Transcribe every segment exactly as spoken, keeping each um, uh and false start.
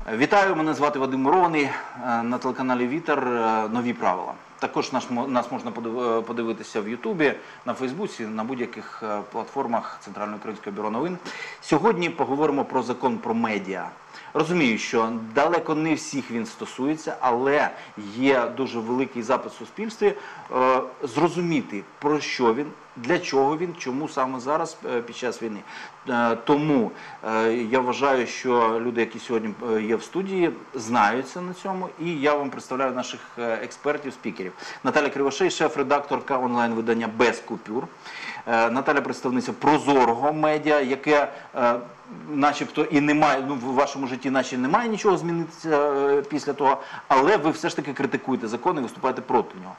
Вітаю, мене звати Вадим Мурований, на телеканалі Вітер нові правила. Також наш, нас можна подивитися в Ютубі, на Фейсбуці, на будь-яких платформах Центрального українського бюро новин. Сьогодні поговоримо про закон про медіа. Розумію, що далеко не всіх він стосується, але є дуже великий запит в суспільстві е, зрозуміти, про що він, для чого він, чому саме зараз е, під час війни. Е, тому е, я вважаю, що люди, які сьогодні є в студії, знаються на цьому, і я вам представляю наших експертів, спікерів. Наталя Кривошей, шеф-редакторка онлайн-видання «Без купюр». Е, Наталя представниця Прозорого медіа, яке е, начебто і немає, ну, в вашому житті наче немає нічого змінитися е, після того, але ви все ж таки критикуєте закон і виступаєте проти нього.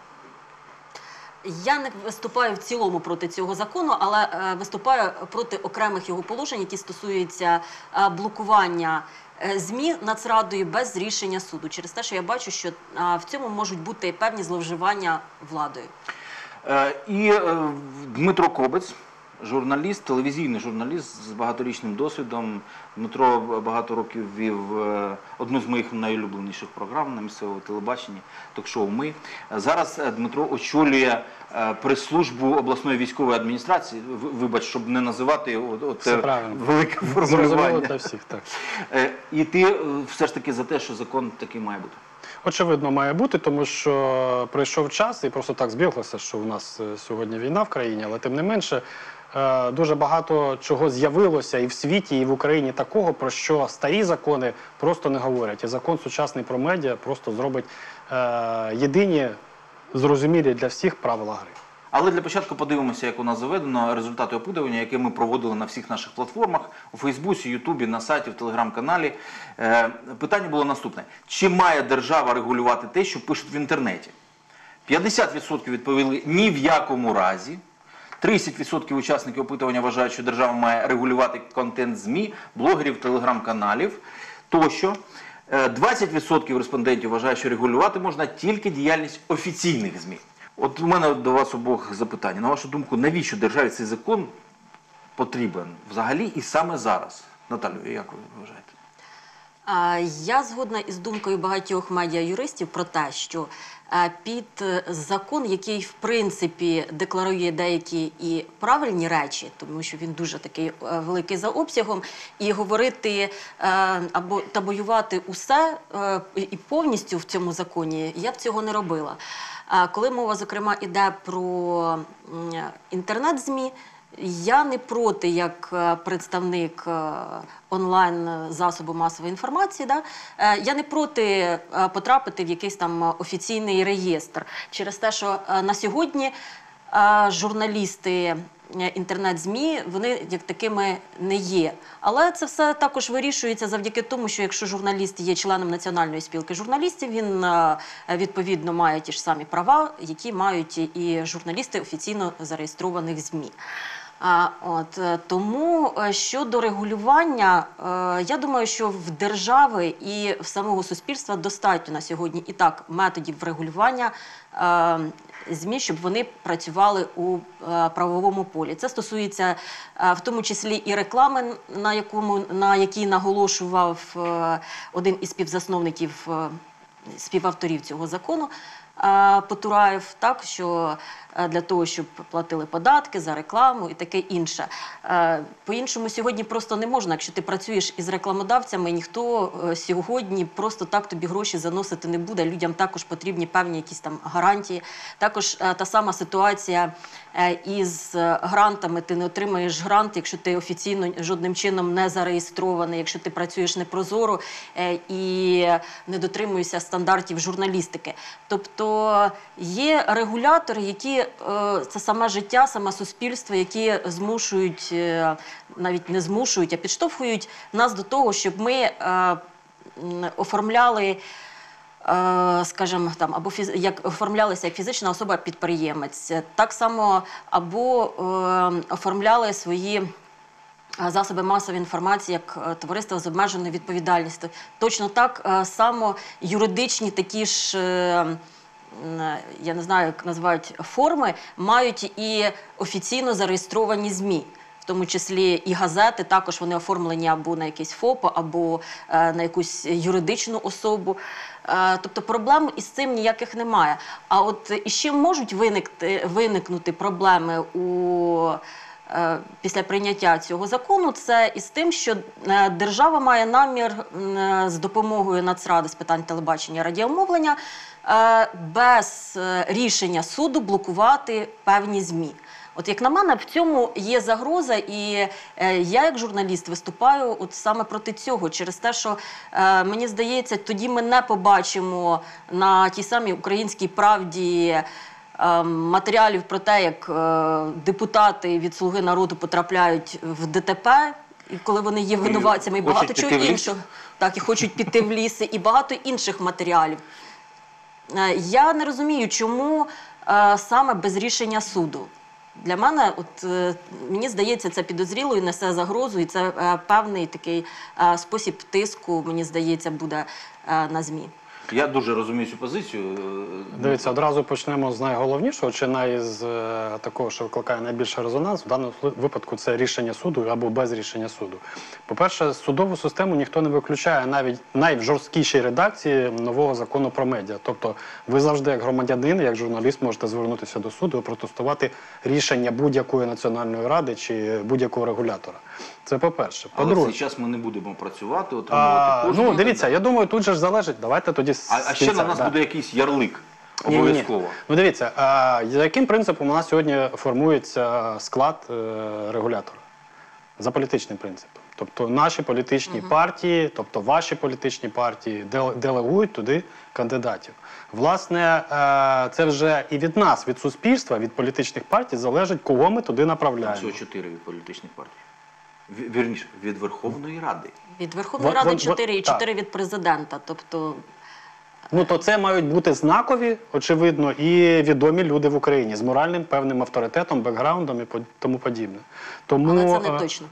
Я не виступаю в цілому проти цього закону, але е, виступаю проти окремих його положень, які стосуються е, блокування е, ЗМІ Нацрадою без рішення суду. Через те, що я бачу, що е, в цьому можуть бути певні зловживання владою. Е, і е, Дмитро Кобець, журналіст, телевізійний журналіст з багаторічним досвідом. Дмитро багато років вів одну з моїх найулюбленіших програм на місцевому телебаченні, ток-шоу «Ми». Зараз Дмитро очолює прес-службу обласної військової адміністрації. Вибач, щоб не називати оте велике формулювання. Для всіх, так. І ти все ж таки за те, що закон такий має бути? Очевидно, має бути, тому що прийшов час, і просто так збіглося, що у нас сьогодні війна в країні, але тим не менше, дуже багато чого з'явилося і в світі, і в Україні такого, про що старі закони просто не говорять. І закон сучасний про медіа просто зробить е, єдині, зрозумілі для всіх правила гри. Але для початку подивимося, як у нас заведено результати опитування, які ми проводили на всіх наших платформах, у Фейсбуці, Ютубі, на сайті, в Телеграм-каналі. Е, питання було наступне. Чи має держава регулювати те, що пишуть в інтернеті? п'ятдесят відсотків відповіли «ні в якому разі». тридцять відсотків учасників опитування вважають, що держава має регулювати контент ЗМІ, блогерів, телеграм-каналів тощо. двадцять відсотків респондентів вважають, що регулювати можна тільки діяльність офіційних ЗМІ. От у мене до вас обох запитання. На вашу думку, навіщо державі цей закон потрібен взагалі і саме зараз? Наталю, як ви вважаєте? Я згодна із думкою багатьох медіа-юристів про те, що під закон, який в принципі декларує деякі і правильні речі, тому що він дуже такий великий за обсягом, і говорити або табоювати усе і повністю в цьому законі, я б цього не робила. Коли мова, зокрема, йде про інтернет-ЗМІ, я не проти, як представник онлайн-засобу масової інформації, да? Я не проти потрапити в якийсь там офіційний реєстр. Через те, що на сьогодні журналісти інтернет-ЗМІ, вони як такими не є. Але це все також вирішується завдяки тому, що якщо журналіст є членом Національної спілки журналістів, він відповідно має ті ж самі права, які мають і журналісти офіційно зареєстрованих ЗМІ. А, от, тому щодо регулювання, е, я думаю, що в держави і в самого суспільства достатньо на сьогодні і так методів врегулювання е, ЗМІ, щоб вони працювали у е, правовому полі. Це стосується е, в тому числі і реклами, на, якому, на якій наголошував е, один із співзасновників, е, співавторів цього закону, Потураєв, так, що для того, щоб платили податки за рекламу і таке інше. По-іншому сьогодні просто не можна. Якщо ти працюєш із рекламодавцями, ніхто сьогодні просто так тобі гроші заносити не буде. Людям також потрібні певні якісь там гарантії. Також та сама ситуація із грантами. Ти не отримаєш грант, якщо ти офіційно жодним чином не зареєстрований, якщо ти працюєш непрозоро і не дотримуєшся стандартів журналістики. Тобто є регулятори, які, це саме життя, саме суспільство, які змушують, навіть не змушують, а підштовхують нас до того, щоб ми оформляли, скажімо, там, або фіз... як оформлялися як фізична особа-підприємець, так само або оформляли свої засоби масової інформації як товариство з обмеженою відповідальністю. Точно так само юридичні такі ж, я не знаю, як називають, форми, мають і офіційно зареєстровані ЗМІ. В тому числі і газети, також вони оформлені або на якийсь ФОП, або е, на якусь юридичну особу. Е, тобто проблем із цим ніяких немає. А от із чим можуть виникти, виникнути проблеми у е, після прийняття цього закону, це із тим, що е, держава має намір е, з допомогою Нацради з питань телебачення і радіомовлення е, без е, рішення суду блокувати певні ЗМІ. От як на мене, в цьому є загроза, і е, я як журналіст виступаю от саме проти цього, через те, що е, мені здається, тоді ми не побачимо на тій самій «Українській правді» е, матеріалів про те, як е, депутати від «Слуги народу» потрапляють в ДТП, і коли вони є винуватцями, і хочуть багато чого піти в ліс. іншого. Так, і хочуть піти в ліси, і багато інших матеріалів. Е, я не розумію, чому е, саме без рішення суду. Для мене, от е, мені здається, це підозріло і несе загрозу, і це е, певний такий е, спосіб тиску, мені здається, буде е, на ЗМІ. Я дуже розумію цю позицію. Дивіться, одразу почнемо з найголовнішого, чи най з е, такого, що викликає найбільший резонанс. В даному випадку це рішення суду або без рішення суду. По-перше, судову систему ніхто не виключає навіть найжорсткішій редакції нового закону про медіа. Тобто ви завжди, як громадянин, як журналіст, можете звернутися до суду і протестувати рішення будь-якої національної ради чи будь-якого регулятора. Це по-перше. Але в По-друге, цей час ми не будемо працювати, а, отримувати кошти. ну дивіться, я думаю, тут же ж залежить. Давайте тоді з А, а ще кінця, на нас да. буде якийсь ярлик. Ні-ні-ні. Обов'язково. Ну дивіться, а, за яким принципом у нас сьогодні формується склад е, регулятора? За політичним принципом. Тобто наші політичні uh-huh. партії, тобто ваші політичні партії делегують туди кандидатів. Власне, е, це вже і від нас, від суспільства, від політичних партій залежить, кого ми туди направляємо. Всього чотири від політичних партій. Ві- Вірніше, від Верховної Ради. Від Верховної Вон- Ради вон- чотири і так. чотири від президента. Тобто, Ну, то це мають бути знакові, очевидно, і відомі люди в Україні з моральним певним авторитетом, бекграундом і по- тому подібне. Тому, але це не е, точно.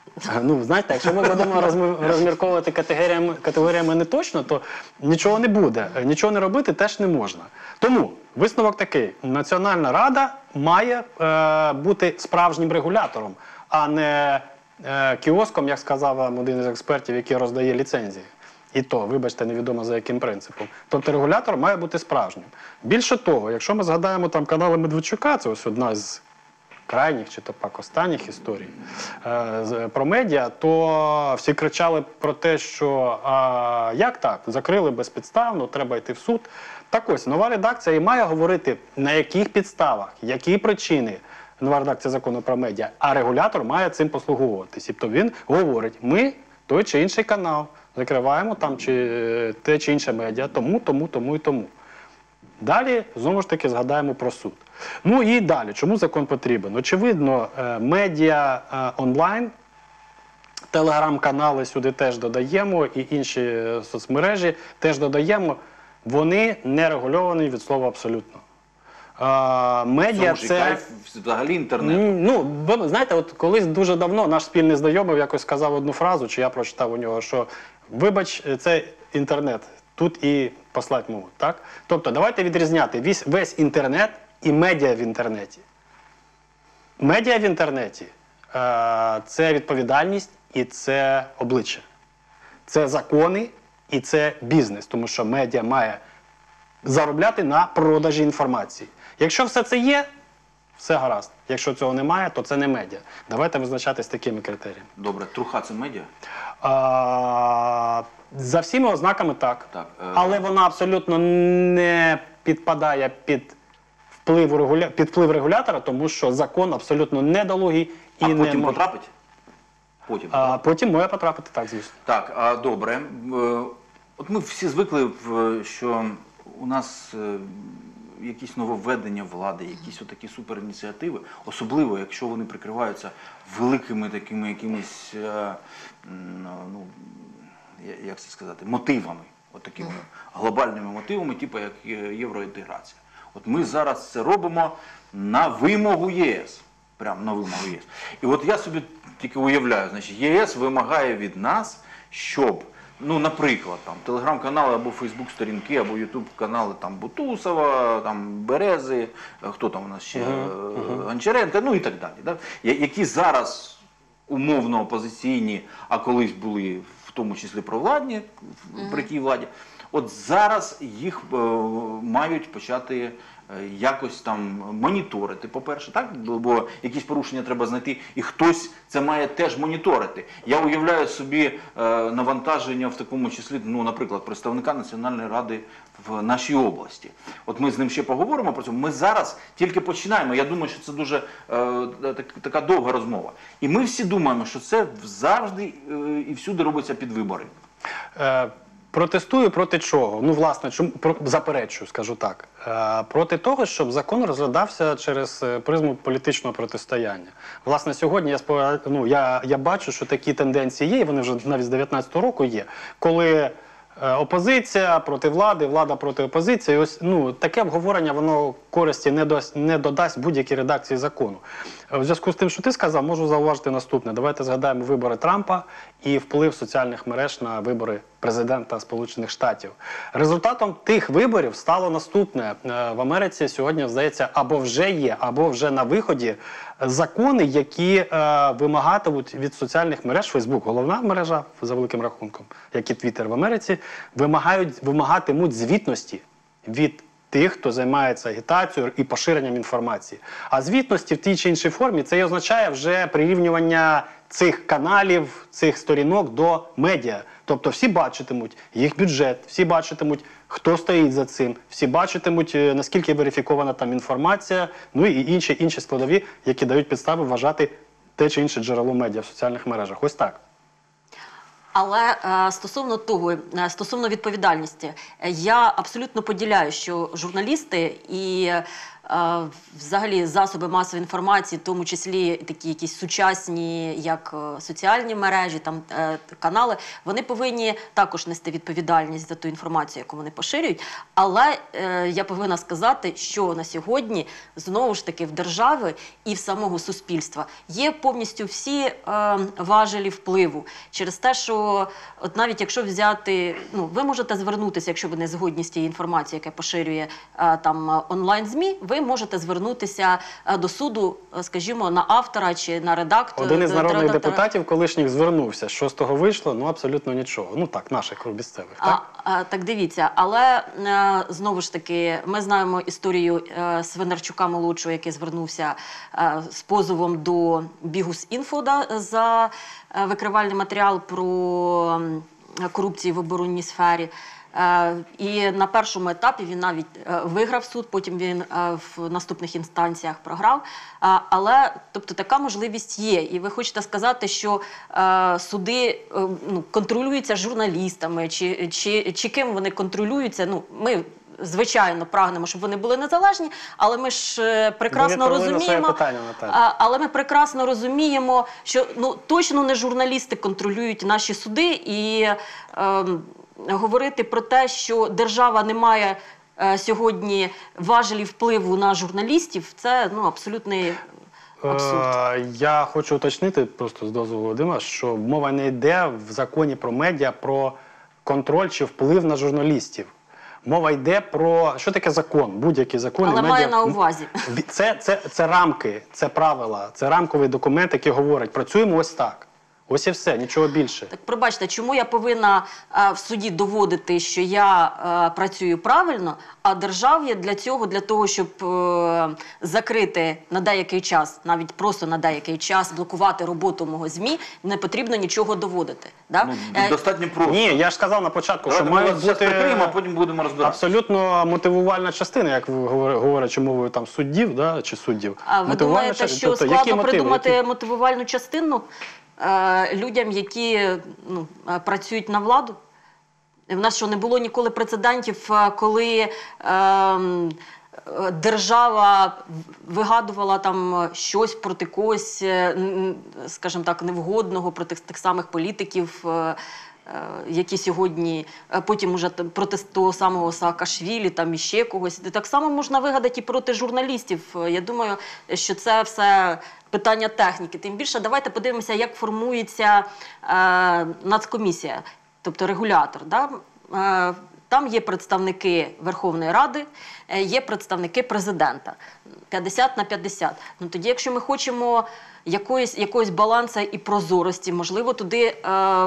Ну, знаєте, якщо ми будемо розмі- розмірковувати категоріями, категоріями не точно, то нічого не буде. Нічого не робити теж не можна. Тому висновок такий. Національна рада має е, бути справжнім регулятором, а не е, кіоском, як сказав вам один із експертів, який роздає ліцензії. І то, вибачте, невідомо за яким принципом. Тобто регулятор має бути справжнім. Більше того, якщо ми згадаємо там канали Медведчука, це ось одна з крайніх чи то пак останніх історій е, з- про медіа, то всі кричали про те, що а, як так, закрили безпідставно, треба йти в суд. Так ось, нова редакція і має говорити, на яких підставах, які причини, нова редакція закону про медіа, а регулятор має цим послуговуватись. Тобто він говорить, ми той чи інший канал закриваємо там чи е, те чи інше медіа, тому, тому, тому і тому. Далі, знову ж таки, згадаємо про суд. Ну і далі, чому закон потрібен? Очевидно, е, медіа е, онлайн, телеграм-канали сюди теж додаємо, і інші е, соцмережі теж додаємо, вони не регульовані від слова абсолютно. Е, Медіа Цьому ж і це... кайф взагалі інтернету. М, Ну, ви знаєте, от колись дуже давно наш спільний знайомий якось сказав одну фразу, чи я прочитав у нього, що вибач, це інтернет, тут і послать можуть, так? Тобто давайте відрізняти весь, весь інтернет і медіа в інтернеті. Медіа в інтернеті е, – це відповідальність і це обличчя. Це закони і це бізнес, тому що медіа має заробляти на продажі інформації. Якщо все це є, все гаразд. Якщо цього немає, то це не медіа. Давайте визначатись такими критеріями. Добре, труха це медіа? А, за всіма ознаками так. Так, е, Але вона абсолютно не підпадає під вплив, регуля... під вплив регулятора, тому що закон абсолютно недолугий і А не потім може. потрапить? Потім. А потім може потрапити, так, звісно. Так, а добре. Е, От ми всі звикли, в- що у нас е, якісь нововведення влади, якісь отакі суперініціативи, особливо, якщо вони прикриваються великими такими якимись, е, м, ну, я- як це сказати, мотивами, от такими глобальними мотивами, типу як є- євроінтеграція. От ми зараз це робимо на вимогу ЄС. Прямо на вимогу ЄС. І от я собі тільки уявляю, значить, ЄС вимагає від нас, щоб, ну, наприклад, там, телеграм-канали або фейсбук-сторінки, або ютуб-канали там, Бутусова, там, Берези, хто там у нас ще, Мгм, Гончаренка, ну і так далі, да? Я- які зараз умовно опозиційні, а колись були в тому числі провладні при тій владі. От зараз їх е, мають почати е, якось там моніторити, по-перше, так? Бо якісь порушення треба знайти, і хтось це має теж моніторити. Я уявляю собі е, навантаження в такому числі, ну, наприклад, представника Національної ради в нашій області. От ми з ним ще поговоримо про це. Ми зараз тільки починаємо. Я думаю, що це дуже е, так, така довга розмова. І ми всі думаємо, що це завжди е, і всюди робиться під вибори. Е, Протестую проти чого? Ну, власне, чому про, заперечую, скажу так. Е, проти того, щоб закон розглядався через призму політичного протистояння. Власне, сьогодні я, спо, ну, я, я бачу, що такі тенденції є, і вони вже навіть з дев'ятнадцятого року є, коли е, опозиція проти влади, влада проти опозиції, ось, ну, таке обговорення, воно користі не, до, не додасть будь-якій редакції закону. В зв'язку з тим, що ти сказав, можу зауважити наступне. Давайте згадаємо вибори Трампа і вплив соціальних мереж на вибори президента Сполучених Штатів. Результатом тих виборів стало наступне. В Америці сьогодні, здається, або вже є, або вже на виході закони, які е, вимагатимуть від соціальних мереж, Фейсбук, головна мережа за великим рахунком, як і Твіттер в Америці, вимагають, вимагатимуть звітності від тих, хто займається агітацією і поширенням інформації. А звітності в тій чи іншій формі, це і означає вже прирівнювання цих каналів, цих сторінок до медіа. Тобто всі бачитимуть їх бюджет, всі бачитимуть, хто стоїть за цим, всі бачитимуть, наскільки верифікована там інформація, ну і інші, інші складові, які дають підстави вважати те чи інше джерело медіа в соціальних мережах. Ось так. Але е, стосовно того, е, стосовно відповідальності, е, я абсолютно поділяю, що журналісти і е, взагалі засоби масової інформації, в тому числі такі якісь сучасні, як е, соціальні мережі, там е, канали, вони повинні також нести відповідальність за ту інформацію, яку вони поширюють. Але е, я повинна сказати, що на сьогодні знову ж таки в держави і в самого суспільства є повністю всі е, важелі впливу через те, що от навіть якщо взяти, ну, ви можете звернутися, якщо ви не згодні з тією інформацією, яка поширює а, там онлайн-ЗМІ, ви можете звернутися а, до суду, скажімо, на автора чи на редактора. Один із народних редактора. депутатів колишніх звернувся. Що з того вийшло? Ну, абсолютно нічого. Ну, так, наших місцевих, так? А, а, так, дивіться. Але, а, знову ж таки, ми знаємо історію а, Свинарчука-молодшого, який звернувся а, з позовом до Бігус.Інфо да, за а, викривальний матеріал про корупції в оборонній сфері. І на першому етапі він навіть виграв суд, потім він в наступних інстанціях програв. Але, тобто, така можливість є. І ви хочете сказати, що суди, ну, контролюються журналістами, чи, чи, чи ким вони контролюються? Ну, ми, звичайно, прагнемо, щоб вони були незалежні, але ми ж прекрасно розуміємо, питання, але ми прекрасно розуміємо, що, ну, точно не журналісти контролюють наші суди, і е, говорити про те, що держава не має е, сьогодні важелів впливу на журналістів, це, ну, абсолютний абсурд. Е, я хочу уточнити, просто з дозволу Вадима, що мова не йде в законі про медіа про контроль чи вплив на журналістів. Мова йде про, що таке закон, будь-який закон. Але медіа... має на увазі. Це, це, це рамки, це правила, це рамковий документ, який говорить, працюємо ось так. Ось і все, нічого більше. Так, пробачте, чому я повинна а, в суді доводити, що я а, працюю правильно, а державі для цього, для того, щоб а, закрити на деякий час, навіть просто на деякий час, блокувати роботу мого ЗМІ, не потрібно нічого доводити. Да? Ну, Е, достатньо просто. Ні, я ж сказав на початку, Давайте що ми мають вас зараз бути прикриємо, а потім будемо розбиратися. абсолютно мотивувальна частина, як ви говор- говорячи мовою там суддів, да, чи суддів. А ви Мотивувальна думаєте, частина. що Тобто, які складно мотиви? придумати Які? мотивувальну частину е, людям, які, ну, е, працюють на владу? В нас що, не було ніколи прецедентів, е, коли е, держава вигадувала там щось проти когось, е, н- скажімо так, невгодного, проти тих самих політиків, е, е, які сьогодні, е, потім уже там проти того самого Саакашвілі, там іще когось. Так само можна вигадати і проти журналістів. Е, Я думаю, що це все питання техніки. Тим більше, давайте подивимося, як формується е, нацкомісія, тобто регулятор. Да? Е, Там є представники Верховної Ради, е, є представники президента. п'ятдесят на п'ятдесят. Ну, тоді, якщо ми хочемо якоїсь, якогось балансу і прозорості, можливо, туди е,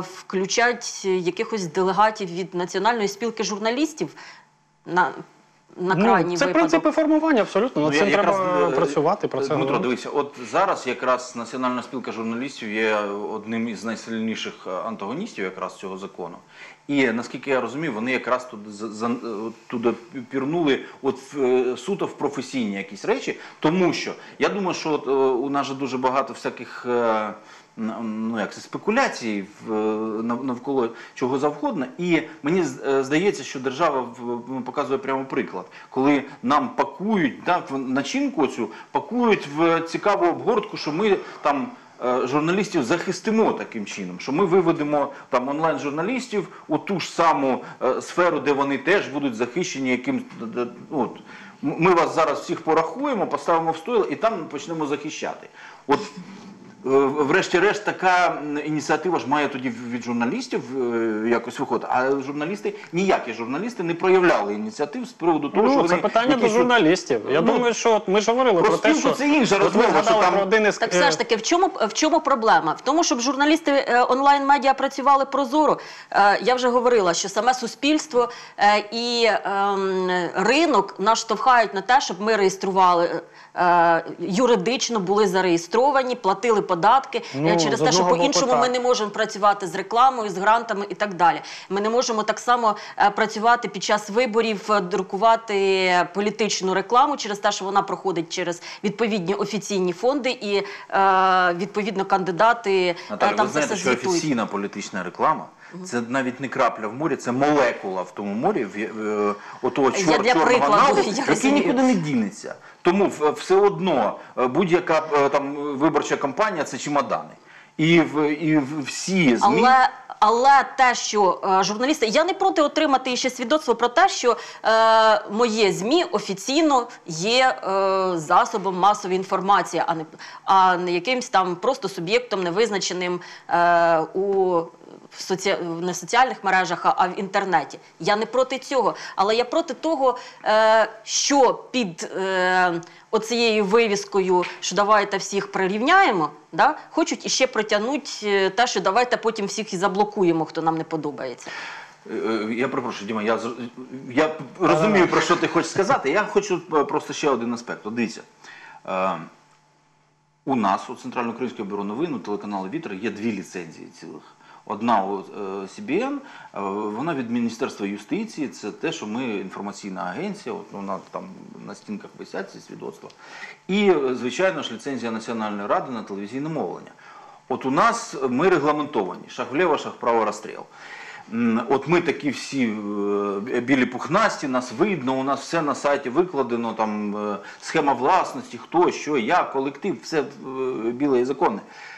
включать якихось делегатів від Національної спілки журналістів на, на крайній Ну, це випадок. принципи формування, абсолютно. Над Ну, цим я треба якраз, е, працювати, про це Дмитро, говорити. дивися, от зараз якраз Національна спілка журналістів є одним із найсильніших антагоністів якраз цього закону. І наскільки я розумію, вони якраз туди, за- за- туди пірнули от в, е, суто в професійні якісь речі, тому що я думаю, що от, е, у нас же дуже багато всяких е, ну, як це, спекуляцій в, нав- навколо чого завгодно. І мені з- е, здається, що держава в- показує прямо приклад, коли нам пакують, так, в начинку цю пакують в цікаву обгортку, що ми там е, журналістів захистимо таким чином, що ми виведемо там онлайн-журналістів у ту ж саму е, сферу, де вони теж будуть захищені яким д- д- от. М- Ми вас зараз всіх порахуємо, поставимо в стойло і там почнемо захищати. От е, врешті-решт, така м, ініціатива ж має тоді від журналістів е, якось виходити. А журналісти, ніякі журналісти не проявляли ініціатив з приводу того, що Ну, вони це питання до якісь от- журналістів. Я Ну, думаю, що от ми ж говорили про про те, спілку що це інша от ви розмова, що згадали там- про один із Так все ж таки, в чому, в чому проблема? В тому, щоб журналісти е, онлайн-медіа працювали прозоро. Е, я вже говорила, що саме суспільство е, і ем, ринок нас штовхають на те, щоб ми реєстрували, е, юридично були зареєстровані, платили податки е, Ну, через з те, що одного по-іншому боку, ми так. не можемо працювати з рекламою, з грантами і так далі. Ми не можемо так само е, працювати під час виборів, е, друкувати політичну рекламу через те, що вона проходить через відповідні офіційні фонди і е, відповідно кандидати е, Наталя, там ви це знаєте, все що звітують. офіційна політична реклама – це навіть не крапля в морі, це молекула в тому морі, в, е, отого Я чор, для чорного прикладу, налу, я який розумію. нікуди не дінеться. Тому в- все одно е, будь-яка е, там виборча кампанія – це чемодани. І, в, і в- всі ЗМІ… Але, але те, що е, журналісти, я не проти отримати ще свідоцтво про те, що е, моє ЗМІ офіційно є е, засобом масової інформації, а не, а не якимсь там просто суб'єктом невизначеним е, у в соці... не в соціальних мережах, а в інтернеті. Я не проти цього, але я проти того, е, що під е, оцією вивіскою, що давайте всіх прирівняємо, да, хочуть іще протягнуть е, те, що давайте потім всіх і заблокуємо, хто нам не подобається. Е, е, Я перепрошую, Діма, я, зр- я розумію, про що ти хочеш сказати. Я хочу е, просто ще один аспект. От дивіться, е, у нас, у Центрально-Українського бюро новин, у телеканалу «Вітер» є дві ліцензії цілих. Одна у е, Сі Бі Ен, е, вона від Міністерства юстиції, це те, що ми інформаційна агенція, от вона там на стінках висять ці свідоцтва. І, е, звичайно ж, ліцензія Національної ради на телевізійне мовлення. От у нас ми регламентовані, шаг вліво, шаг вправо, розстріл. М, От ми такі всі е, білі пухнасті, нас видно, у нас все на сайті викладено, там е, схема власності, хто, що, як, колектив, все е, біле і законне.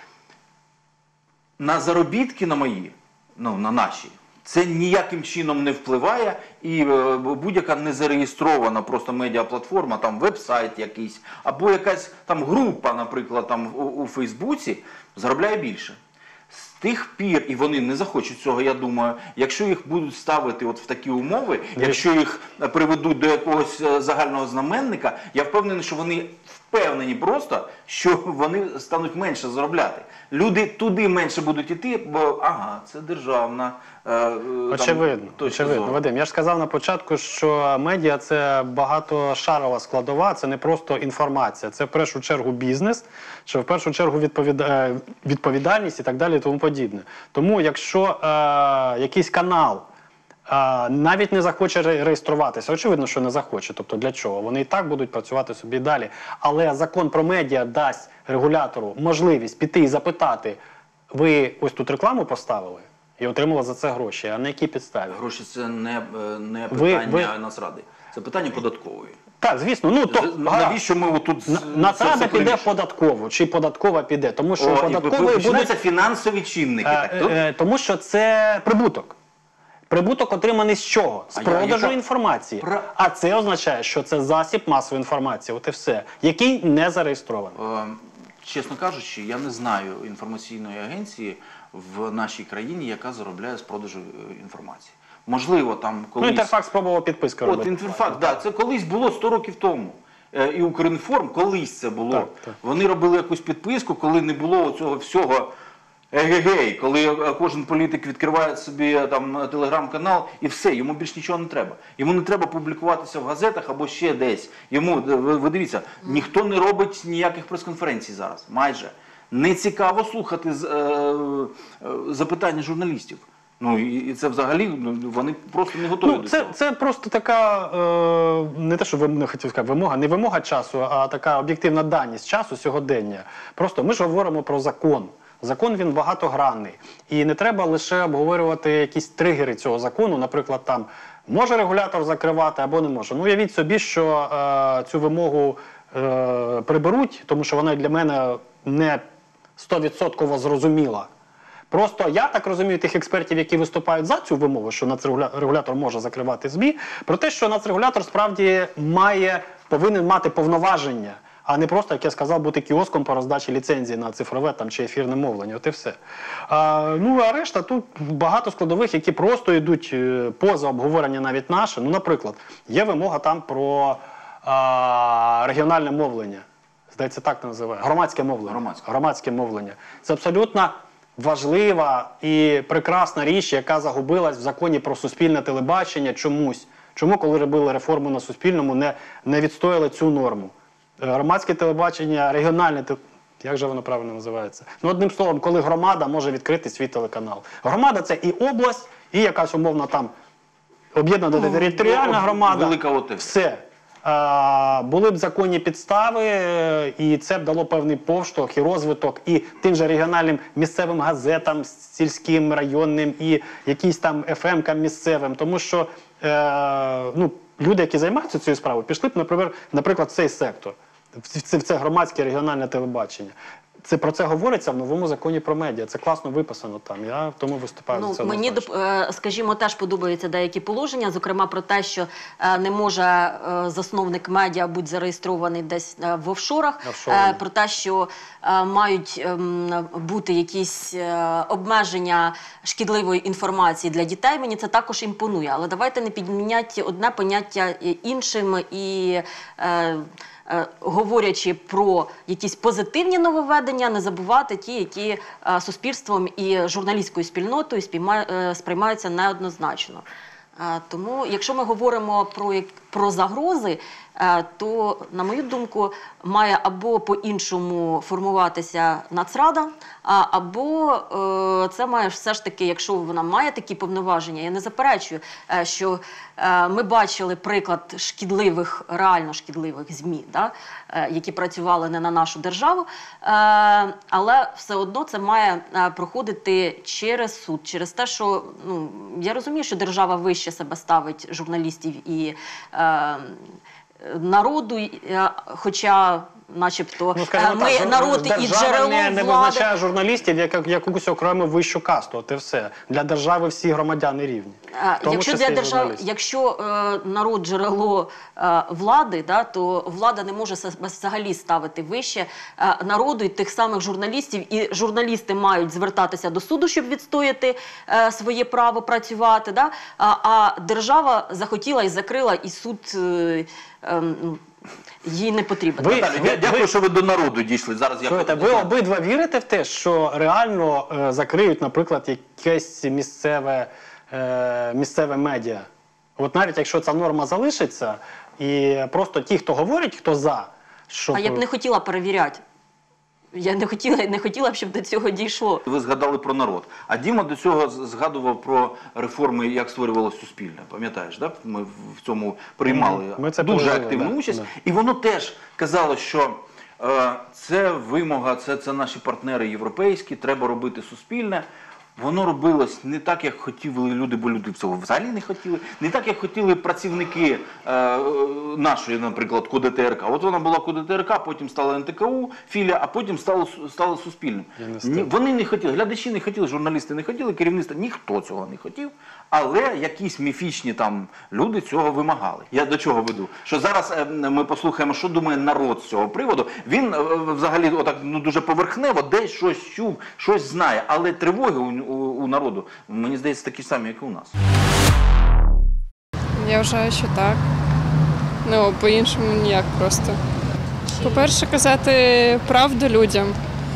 На заробітки на мої, ну на наші, це ніяким чином не впливає, і е, будь-яка незареєстрована просто медіаплатформа, там веб-сайт якийсь, або якась там група, наприклад, там у, у Фейсбуці, заробляє більше. З тих пір, і вони не захочуть цього, я думаю, якщо їх будуть ставити от в такі умови, якщо їх е, приведуть до якогось е, загального знаменника, я впевнений, що вони впевнені просто, що вони стануть менше заробляти. Люди туди менше будуть йти, бо ага, це державна. е, е, там, Очевидно, точка очевидно. зору. Вадим, я ж сказав на початку, що медіа – це багатошарова складова, це не просто інформація, це в першу чергу бізнес, що в першу чергу відповіда... відповідальність і так далі і тому подібне. Тому якщо е, якийсь канал е, навіть не захоче ре- реєструватися, очевидно, що не захоче, тобто для чого? Вони і так будуть працювати собі далі. Але закон про медіа дасть регулятору можливість піти і запитати, ви ось тут рекламу поставили? І отримала за це гроші. А на якій підставі? Гроші це не, е, не Ви- питання ви- Нацради, це питання податкової. Так, звісно. Ну, то, З- гаразд. Навіщо ми отут На- це Нацрада все піде в перемішуємо? податкову, чи податкова піде, тому що О, і податкової починаються будуть... фінансові чинники. Е, так, то? е, тому що це прибуток. Прибуток отриманий з чого? З А я- продажу яка- інформації. Про- А це означає, що це засіб масової інформації, от і все, який не зареєстрований. Е, Чесно кажучи, я не знаю інформаційної агенції в нашій країні, яка заробляє з продажу е, інформації. Можливо, там Ну, колись... Інтерфакс спробував підписку От, робити. Інтерфакс, да, це колись було сто років тому. Е, І Укрінформ, колись це було. Так, так. Вони робили якусь підписку, коли не було цього всього егегей, коли е, кожен політик відкриває собі е, там телеграм-канал і все, йому більш нічого не треба. Йому не треба публікуватися в газетах або ще десь. Йому, ви, ви дивіться, ніхто не робить ніяких прес-конференцій зараз, майже. Не цікаво слухати з- е, е, запитання журналістів. Ну і і це взагалі ну, вони просто не готові Ну, до це, цього. це просто така, е, не те, що ви не хотів сказати, вимога, не вимога часу, а така об'єктивна даність часу сьогодення. Просто ми ж говоримо про закон. Закон, він багатогранний. І не треба лише обговорювати якісь тригери цього закону, наприклад, там, може регулятор закривати або не може. Ну, уявіть собі, що е, цю вимогу е, приберуть, тому що вона для мене не сто відсотків зрозуміла. Просто я так розумію тих експертів, які виступають за цю вимогу, що нацрегулятор може закривати ЗМІ, про те, що нацрегулятор справді має, повинен мати повноваження, а не просто, як я сказав, бути кіоском по роздачі ліцензії на цифрове там, чи ефірне мовлення. От і все. А, ну, а решта тут багато складових, які просто йдуть е, поза обговорення навіть наше. Ну, наприклад, є вимога там про а, регіональне мовлення. Здається, так називає. Громадське мовлення. Громадське. Громадське мовлення. Це абсолютно важлива і прекрасна річ, яка загубилась в законі про суспільне телебачення чомусь. Чому, коли робили реформу на Суспільному, не, не відстояли цю норму? Е, Громадське телебачення, регіональне телебачення, як же воно правильно називається? Ну, одним словом, коли громада може відкрити свій телеканал. Громада – це і область, і якась умовна там об'єднана територіальна громада. Велика ОТГ. Все. А, були б законні підстави, е, і це б дало певний повштовх і розвиток і тим же регіональним місцевим газетам, сільським, районним, і якісь там еф ем-кам місцевим. Тому що е, ну, люди, які займаються цією справою, пішли б, наприклад, наприклад в цей сектор, в це, в це громадське регіональне телебачення. Це про це говориться в новому законі про медіа. Це класно виписано там. Я тому виступаю за Ну, це. мені, однозначно. доп- е, скажімо, теж подобаються деякі положення, зокрема про те, що е, не може е, засновник медіа бути зареєстрований десь е, в офшорах, Офшорами. е, про те, що е, мають ем, бути якісь е, обмеження шкідливої інформації для дітей. Мені це також імпонує. Але давайте не підміняти одне поняття іншим і... Е, Е, говорячи про якісь позитивні нововведення, не забувати ті, які е, суспільством і журналістською спільнотою спійма- е, сприймаються неоднозначно. Е, Тому, якщо ми говоримо про, як- про загрози, е, то, на мою думку, має або по-іншому формуватися Нацрада, а- або е, це має все ж таки, якщо вона має такі повноваження, я не заперечую, е, що е, ми бачили приклад шкідливих, реально шкідливих ЗМІ, да, е, які працювали не на нашу державу, е, але все одно це має е, проходити через суд, через те, що, ну, я розумію, що держава вище себе ставить журналістів і е, народу, е, хоча начебто Ну, скажімо е, так, ми жур- народ і держава джерело не, не влади. визначає журналістів як, як якусь окрему вищу касту, от і все. Для держави всі громадяни рівні. А, В тому Якщо числі для і держави, журналісти. якщо е, народ джерело е, влади, да, то влада не може себе взагалі ставити вище е, народу і тих самих журналістів. І журналісти мають звертатися до суду, щоб відстояти е, своє право працювати. Да? А, а держава захотіла і закрила, і суд е, е, ну, їй не потрібен. Ви- Наталю, я дякую, ви- що ви до народу дійшли. Зараз я Слухайте, ви обидва вірите в те, що реально е, закриють, наприклад, якесь місцеве, е, місцеве медіа? От навіть якщо ця норма залишиться, і просто ті, хто говорять, хто за, що... А я б не хотіла перевіряти. Я не хотіла, не хотіла б, щоб до цього дійшло. Ви згадали про народ. А Діма до цього з- згадував про реформи, як створювалося Суспільне. Пам'ятаєш, да? Ми в в цьому приймали Ми це дуже пережили, активну да, участь. да. І воно теж казало, що е, це вимога, це, це наші партнери європейські, треба робити Суспільне. Воно робилось не так, як хотіли люди, бо люди цього взагалі не хотіли. Не так, як хотіли працівники е, е, нашої, наприклад, КУДТРК. От вона була КУДТРК, потім стала ен те ка у, філія, а потім стало, стало Суспільним. Я не Ні, встиг. вони не хотіли, глядачі не хотіли, журналісти не хотіли, керівництво, ніхто цього не хотів. Але якісь міфічні там люди цього вимагали. Я до чого веду? Що зараз е, ми послухаємо, що думає народ з цього приводу. Він е, взагалі отак, ну, дуже поверхнево десь щось чув, щось знає. Але тривоги у, у, у народу, мені здається, такі самі, як і у нас. Я вважаю, що так. Ну, по-іншому ніяк просто. По-перше, казати правду людям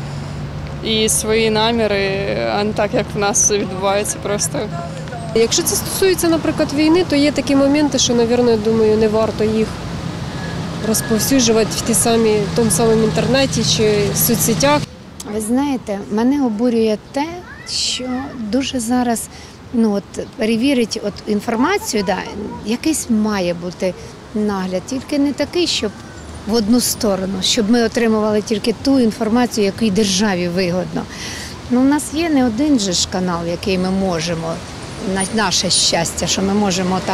і свої наміри, а не так, як в нас відбувається просто. Якщо це стосується, наприклад, війни, то є такі моменти, що, мабуть, думаю, не варто їх розповсюджувати в ті самі, в тому самому інтернеті чи соцсетях. Ви знаєте, мене обурює те, що дуже зараз ну, от, перевірить от, інформацію, да, якийсь має бути нагляд, тільки не такий, щоб в одну сторону, щоб ми отримували тільки ту інформацію, яку й державі вигодно. Ну, у нас є не один же ж канал, який ми можемо, на наше щастя, що ми можемо там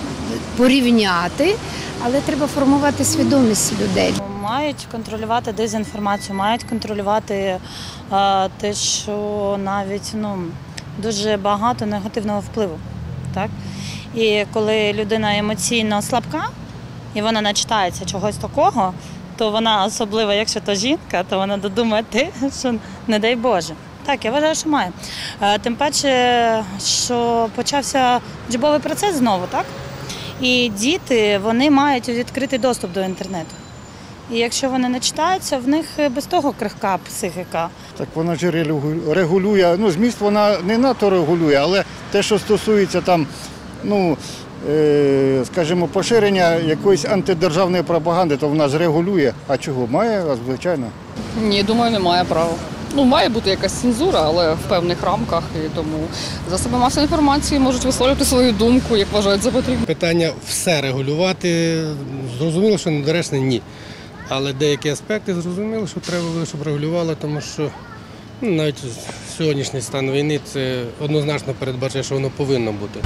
порівняти, але треба формувати свідомість людей. Мають контролювати дезінформацію, мають контролювати а, те, що навіть ну, дуже багато негативного впливу. Так? І коли людина емоційно слабка, і вона начитається чогось такого, то вона, особливо, якщо то жінка, то вона додумає те, що не дай Боже. Так, я вважаю, що має. Тим паче, що почався учбовий процес знову, так? І діти, вони мають відкритий доступ до інтернету. І якщо вони не читаються, в них без того крихка психіка. Так вона ж регулює, ну зміст вона не надто регулює, але те, що стосується там, ну, е, скажімо, поширення якоїсь антидержавної пропаганди, то вона ж регулює. А чого? Має, звичайно. Ні, думаю, не має права. Ну, має бути якась цензура, але в певних рамках, і тому засоби масової інформації можуть висловлювати свою думку, як вважають за потрібне. Питання все регулювати, зрозуміло, що недоречне – ні. Але деякі аспекти зрозуміло, що треба було, щоб регулювали, тому що ну, навіть сьогоднішній стан війни це однозначно передбачає, що воно повинно бути.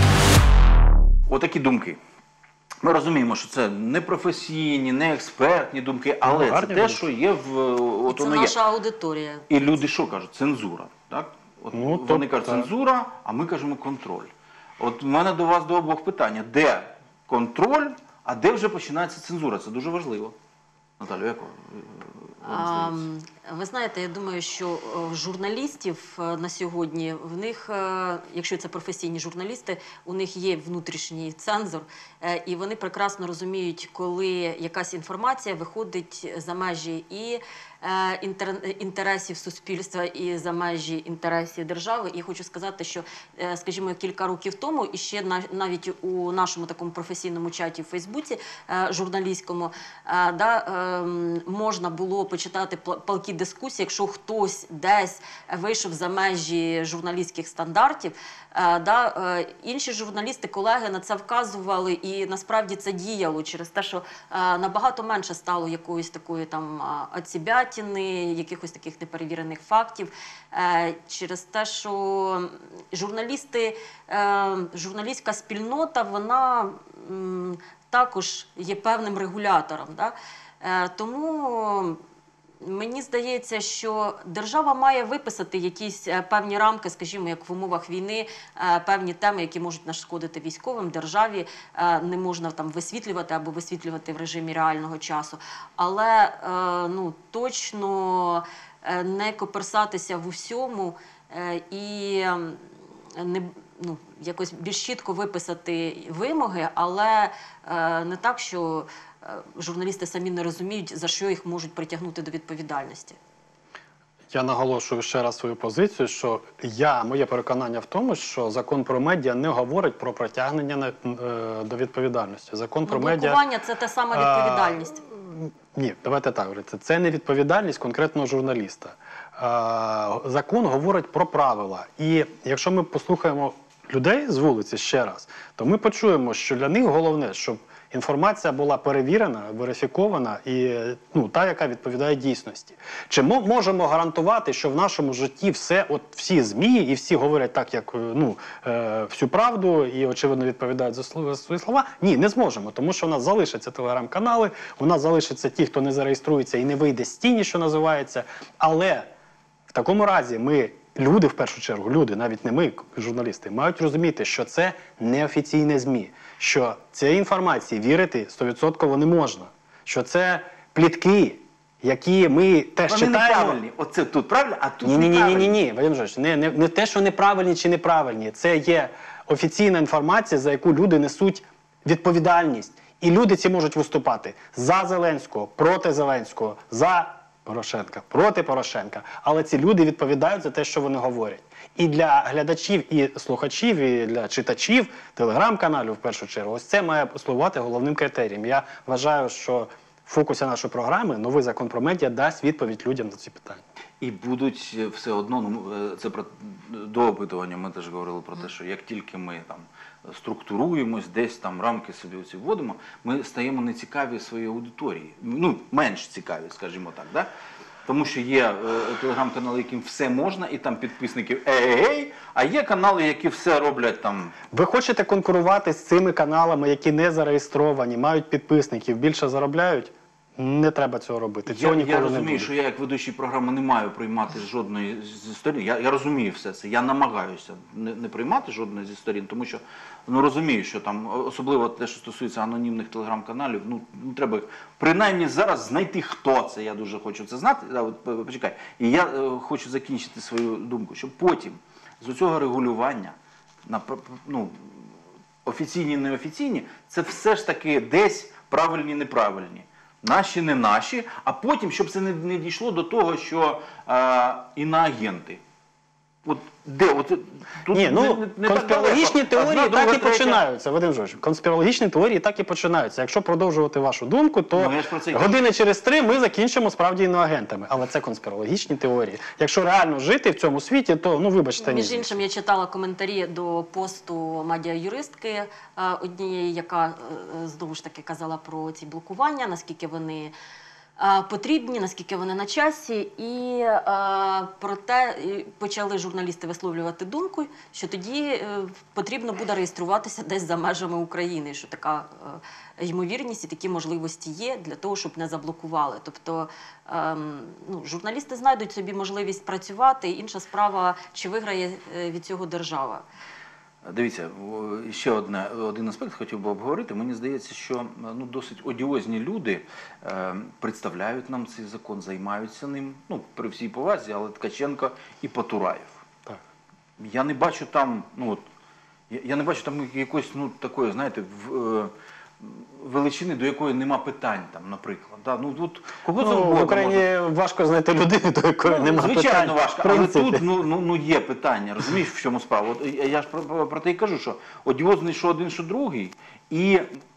Отакі думки. Ми розуміємо, що це не професійні, не експертні думки, але Ну, це те, що є в от Це воно є. наша аудиторія. І люди що кажуть? Цензура. Так? От Ну, вони тобто- кажуть цензура, а ми кажемо контроль. От в мене до вас до обох питання. Де контроль, а де вже починається цензура? Це дуже важливо. Наталю, як вам А, здається? ви знаєте, я думаю, що е, журналістів е, на сьогодні, в них, е, якщо це професійні журналісти, у них є внутрішній цензор, е, і вони прекрасно розуміють, коли якась інформація виходить за межі і е, інтер, інтересів суспільства, і за межі інтересів держави. І хочу сказати, що, е, скажімо, кілька років тому, і ще на, навіть у нашому такому професійному чаті в Фейсбуці, е, журналістському, е, да, е, можна було почитати палкі дискусії, якщо хтось десь вийшов за межі журналістських стандартів. Е, да, е, інші журналісти, колеги на це вказували, і насправді це діяло через те, що е, набагато менше стало якоїсь такої там оцібятіни, якихось таких неперевірених фактів, е, через те, що журналісти, е, журналістська спільнота, вона м, також є певним регулятором. Да? Е, тому мені здається, що держава має виписати якісь певні рамки, скажімо, як в умовах війни, певні теми, які можуть нашкодити військовим, державі, не можна там висвітлювати або висвітлювати в режимі реального часу. Але ну, точно не коперсатися в усьому і не, ну, якось більш чітко виписати вимоги, але не так, що журналісти самі не розуміють, за що їх можуть притягнути до відповідальності. Я наголошую ще раз свою позицію, що я, моє переконання в тому, що закон про медіа не говорить про притягнення на, е, до відповідальності. Закон про Ну, медіа... блокування – це те саме відповідальність. А, ні, давайте так говорити. Це не відповідальність конкретного журналіста. А, закон говорить про правила. І якщо ми послухаємо людей з вулиці ще раз, то ми почуємо, що для них головне, щоб інформація була перевірена, верифікована і ну, та, яка відповідає дійсності. Чи ми можемо гарантувати, що в нашому житті все, от всі ЗМІ і всі говорять так, як ну, е, всю правду і, очевидно, відповідають за свої слова? Ні, не зможемо, тому що у нас залишаться телеграм-канали, у нас залишаться ті, хто не зареєструється і не вийде з тіні, що називається. Але в такому разі ми, люди в першу чергу, люди, навіть не ми, журналісти, мають розуміти, що це неофіційне ЗМІ, що цієї інформації вірити сто відсотків не можна, що це плітки, які ми теж Вони читаємо. неправильні. Оце тут правильно, а тут Ні, ні, ні, неправильно. ні, ні, Вадим Жович, не, не, не те, що неправильні чи неправильні, це є офіційна інформація, за яку люди несуть відповідальність. І люди ці можуть виступати за Зеленського, проти Зеленського, за Порошенка, проти Порошенка. Але ці люди відповідають за те, що вони говорять. І для глядачів, і слухачів, і для читачів телеграм-каналів, в першу чергу, ось це має слугувати головним критерієм. Я вважаю, що в фокусі нашої програми новий закон про медіа дасть відповідь людям на ці питання. І будуть все одно, ну, це про до опитування ми теж говорили про те, що як тільки ми там структуруємось, десь там рамки собі оці вводимо, ми стаємо нецікаві своїй аудиторії. Ну, менш цікаві, скажімо так, да? Тому що є е, телеграм-канали, яким все можна, і там підписників ей-ей-ей, а є канали, які все роблять там. Ви хочете конкурувати з цими каналами, які не зареєстровані, мають підписників, більше заробляють? Не треба цього робити. Цього Я, ніколи я не розумію, буде. що я як ведучий програми не маю приймати жодної зі сторін. Я, я розумію все це. Я намагаюся не, не приймати жодної зі сторін, тому що ну, розумію, що там, особливо те, що стосується анонімних телеграм-каналів, ну, ну треба принаймні зараз знайти, хто це. Я дуже хочу це знати. Да, от, почекай. І я е, хочу закінчити свою думку, щоб потім з цього регулювання на ну, офіційні, неофіційні, це все ж таки десь правильні, неправильні. Наші, не наші, а потім, щоб це не, не дійшло до того, що а, іноагенти. От де? От, тут Ні, ну, не, не, не конспірологічні так далеко. теорії Одна, так друга, і третя. починаються, Вадим Жоржович. Конспірологічні теорії так і починаються. Якщо продовжувати вашу думку, то Ну, я ж про це й години через три ми закінчимо справді іноагентами. Але це конспірологічні теорії. Якщо реально жити в цьому світі, то, ну, вибачте, Між ні. іншим, я читала коментарі до посту медіа-юристки е, однієї, яка е, знову ж таки казала про ці блокування, наскільки вони е, потрібні, наскільки вони на часі. І е, проте і почали журналісти висловлювати думку, що тоді е, потрібно буде реєструватися десь за межами України, що така е, ймовірність і такі можливості є для того, щоб не заблокували. Тобто ем, ну, журналісти знайдуть собі можливість працювати, інша справа, чи виграє е, від цього держава. Дивіться, ще одне, один аспект хотів би обговорити. Мені здається, що ну, досить одіозні люди е, представляють нам цей закон, займаються ним, ну, при всій повазі, але Ткаченко і Потураєв. Так. Я не бачу там, ну, от, я, я не бачу там якоїсь, ну, такої, знаєте, в, е, величини, до якої нема питань, там, наприклад. Да? Ну, от, кого Ну, завгодно в Україні може. важко знайти людину, до якої Ну, немає питань. звичайно важко, в але принципі. тут ну, ну, ну, є питання, розумієш, в чому справа? От, я я ж про, про, про те і кажу, що одіозний, що один, що другий, і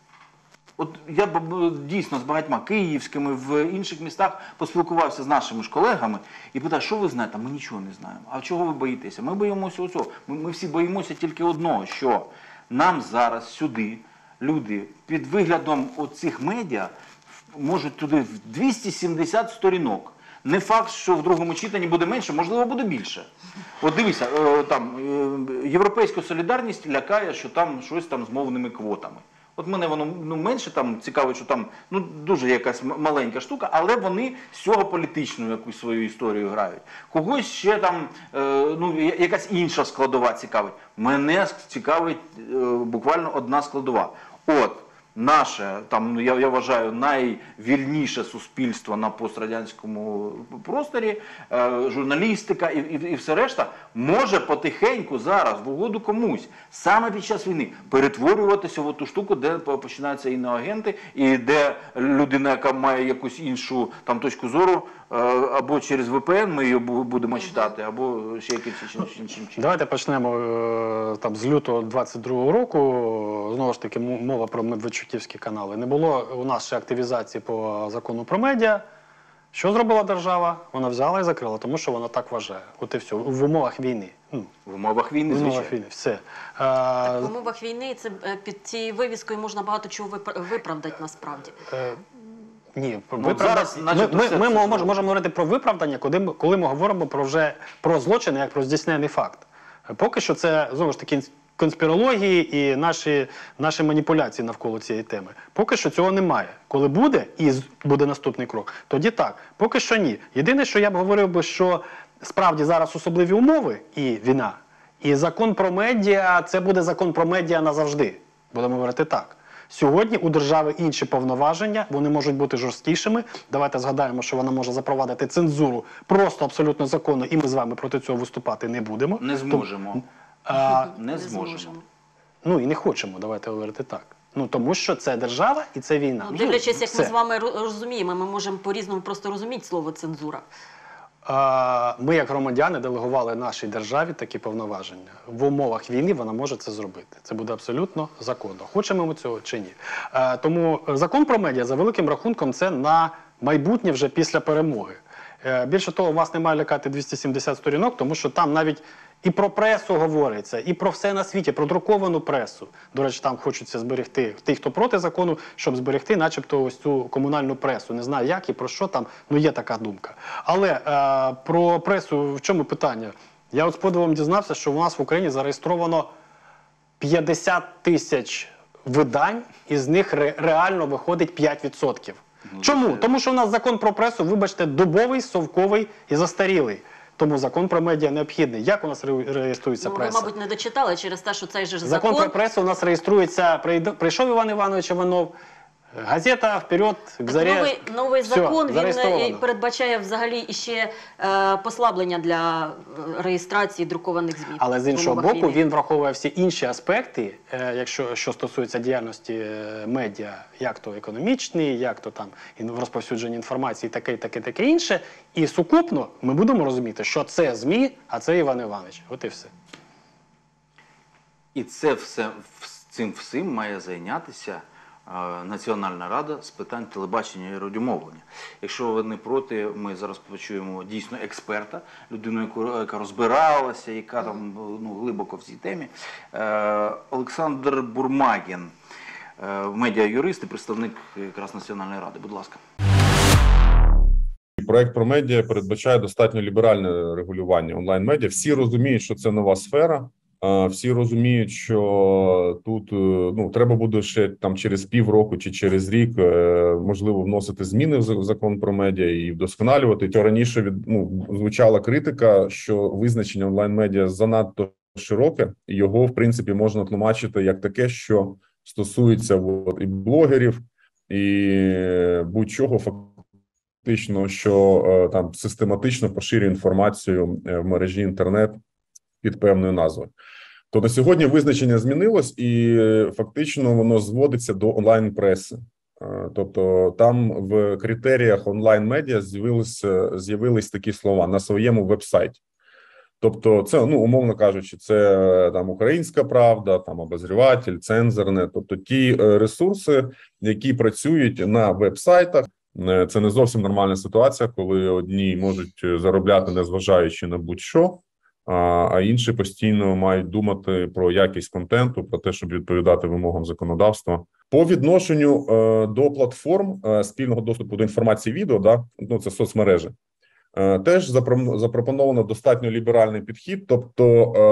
от я б дійсно з багатьма київськими, в інших містах поспілкувався з нашими ж колегами і питав, що ви знаєте? Ми нічого не знаємо. А чого ви боїтеся? Ми боїмося оцього. Ми, ми всі боїмося тільки одного, що нам зараз сюди люди під виглядом оцих медіа можуть туди в двісті сімдесят сторінок. Не факт, що в другому читанні буде менше, можливо, буде більше. От дивіться, е, там е, Європейська солідарність лякає, що там щось там з мовними квотами. От мене воно ну, менше там цікавить, що там ну, дуже якась маленька штука, але вони з цього політичну якусь свою історію грають. Когось ще там е, ну, якась інша складова цікавить. Мене цікавить е, буквально одна складова. От. Наше, там, ну, я, я вважаю, найвільніше суспільство на пострадянському просторі, е, журналістика і, і, і все решта, може потихеньку зараз, в угоду комусь, саме під час війни, перетворюватися в ту штуку, де починаються іноагенти, і де людина, яка має якусь іншу там, точку зору, е, або через ве пе ен ми її будемо читати, або ще якимось іншим чином. Давайте почнемо е, там, з лютого двадцять другого року. Знову ж таки, мова про медведчуківські канали. Не було у нас ще активізації по закону про медіа. Що зробила держава? Вона взяла і закрила, тому що вона так вважає. От і все. В умовах війни. Ну, в умовах війни, в умовах звичайно. війни. Все. Так, в умовах війни це, е, під цією вивіскою можна багато чого випра- виправдати насправді. Е, Ні, Ну, виправдання- зараз, ми, начебто, ми, все ми це можемо, зроблено. можемо говорити про виправдання, коли ми, коли ми говоримо про вже про злочини як про здійснений факт. Поки що це знову ж таки конспірології і наші, наші маніпуляції навколо цієї теми. Поки що цього немає. Коли буде і з- буде наступний крок, тоді так. Поки що ні. Єдине, що я б говорив би, що справді зараз особливі умови і війна, і закон про медіа – це буде закон про медіа назавжди. Будемо говорити так. Сьогодні у держави інші повноваження, вони можуть бути жорсткішими. Давайте згадаємо, що вона може запровадити цензуру просто абсолютно законно, і ми з вами проти цього виступати не будемо. Не зможемо. А, Не зможемо. ну і не хочемо, давайте говорити так. Ну, тому що це держава і це війна. Ну, дивлячись, як Все. ми з вами ро- розуміємо, ми можемо по-різному просто розуміти слово цензура. А, Ми, як громадяни, делегували нашій державі такі повноваження. В умовах війни вона може це зробити. Це буде абсолютно законно. Хочемо ми цього чи ні. А, Тому закон про медіа, за великим рахунком, це на майбутнє вже після перемоги. Е, Більше того, вас не має лякати двісті сімдесят сторінок, тому що там навіть і про пресу говориться, і про все на світі, про друковану пресу. До речі, там хочеться зберегти ті, хто проти закону, щоб зберегти начебто ось цю комунальну пресу. Не знаю як і про що там, ну є така думка. Але е, про пресу в чому питання? Я от з подивом дізнався, що у нас в Україні зареєстровано п'ятдесят тисяч видань, із них ре реально виходить п'ять відсотків. Чому? Тому що у нас закон про пресу, вибачте, дубовий, совковий і застарілий. Тому закон про медіа необхідний. Як у нас ре- реєструється Ну, ви, преса? мабуть, не дочитали через те, що цей же ж Закон закон... про пресу у нас реєструється, прийде- прийшов Іван Іванович Іванов, газета «Вперед», к Так зарі. новий, новий Все, закон, він зареєстровано. е, передбачає взагалі іще е, послаблення для е, реєстрації друкованих ЗМІ. Але з в іншого умовах боку, війни. він враховує всі інші аспекти, е, якщо що стосується діяльності е, медіа, як то економічний, як то там ін- в розповсюдженні інформації, таке, таке, таке інше. І сукупно ми будемо розуміти, що це ЗМІ, а це Іван Іванович. От і все. І це все, в- цим всім має зайнятися е, Національна рада з питань телебачення і радіомовлення. Якщо ви не проти, ми зараз почуємо дійсно експерта, людину, яку- яка розбиралася, яка там ну, глибоко в цій темі. Е, Олександр Бурмагін, е, медіа-юрист і представник якраз Національної ради. Будь ласка. Проект про медіа передбачає достатньо ліберальне регулювання онлайн-медіа. Всі розуміють, що це нова сфера. а, Всі розуміють, що тут е, ну треба буде ще там через півроку чи через рік е, можливо вносити зміни в за- в закон про медіа і вдосконалювати. То раніше від ну звучала критика, що визначення онлайн-медіа занадто широке, і його в принципі можна тлумачити як таке, що стосується от, і блогерів, і будь-чого фактично. Фактично, що е, там систематично поширює інформацію е, в мережі інтернет під певною назвою. То на сьогодні визначення змінилось, і е, фактично воно зводиться до онлайн-преси. Е, Тобто там в критеріях онлайн-медіа з'явилися з'явились такі слова на своєму веб-сайті. Тобто, це, ну, умовно кажучи, це е, там Українська Правда, там Обозріватель, Цензорне, тобто ті е, ресурси, які працюють на веб-сайтах. Е, Це не зовсім нормальна ситуація, коли одні можуть заробляти, незважаючи на будь-що, а, а інші постійно мають думати про якість контенту, про те, щоб відповідати вимогам законодавства. По відношенню е, до платформ е, спільного доступу до інформації відео, да, ну це соцмережі, е, теж запро- запропоновано достатньо ліберальний підхід, тобто е,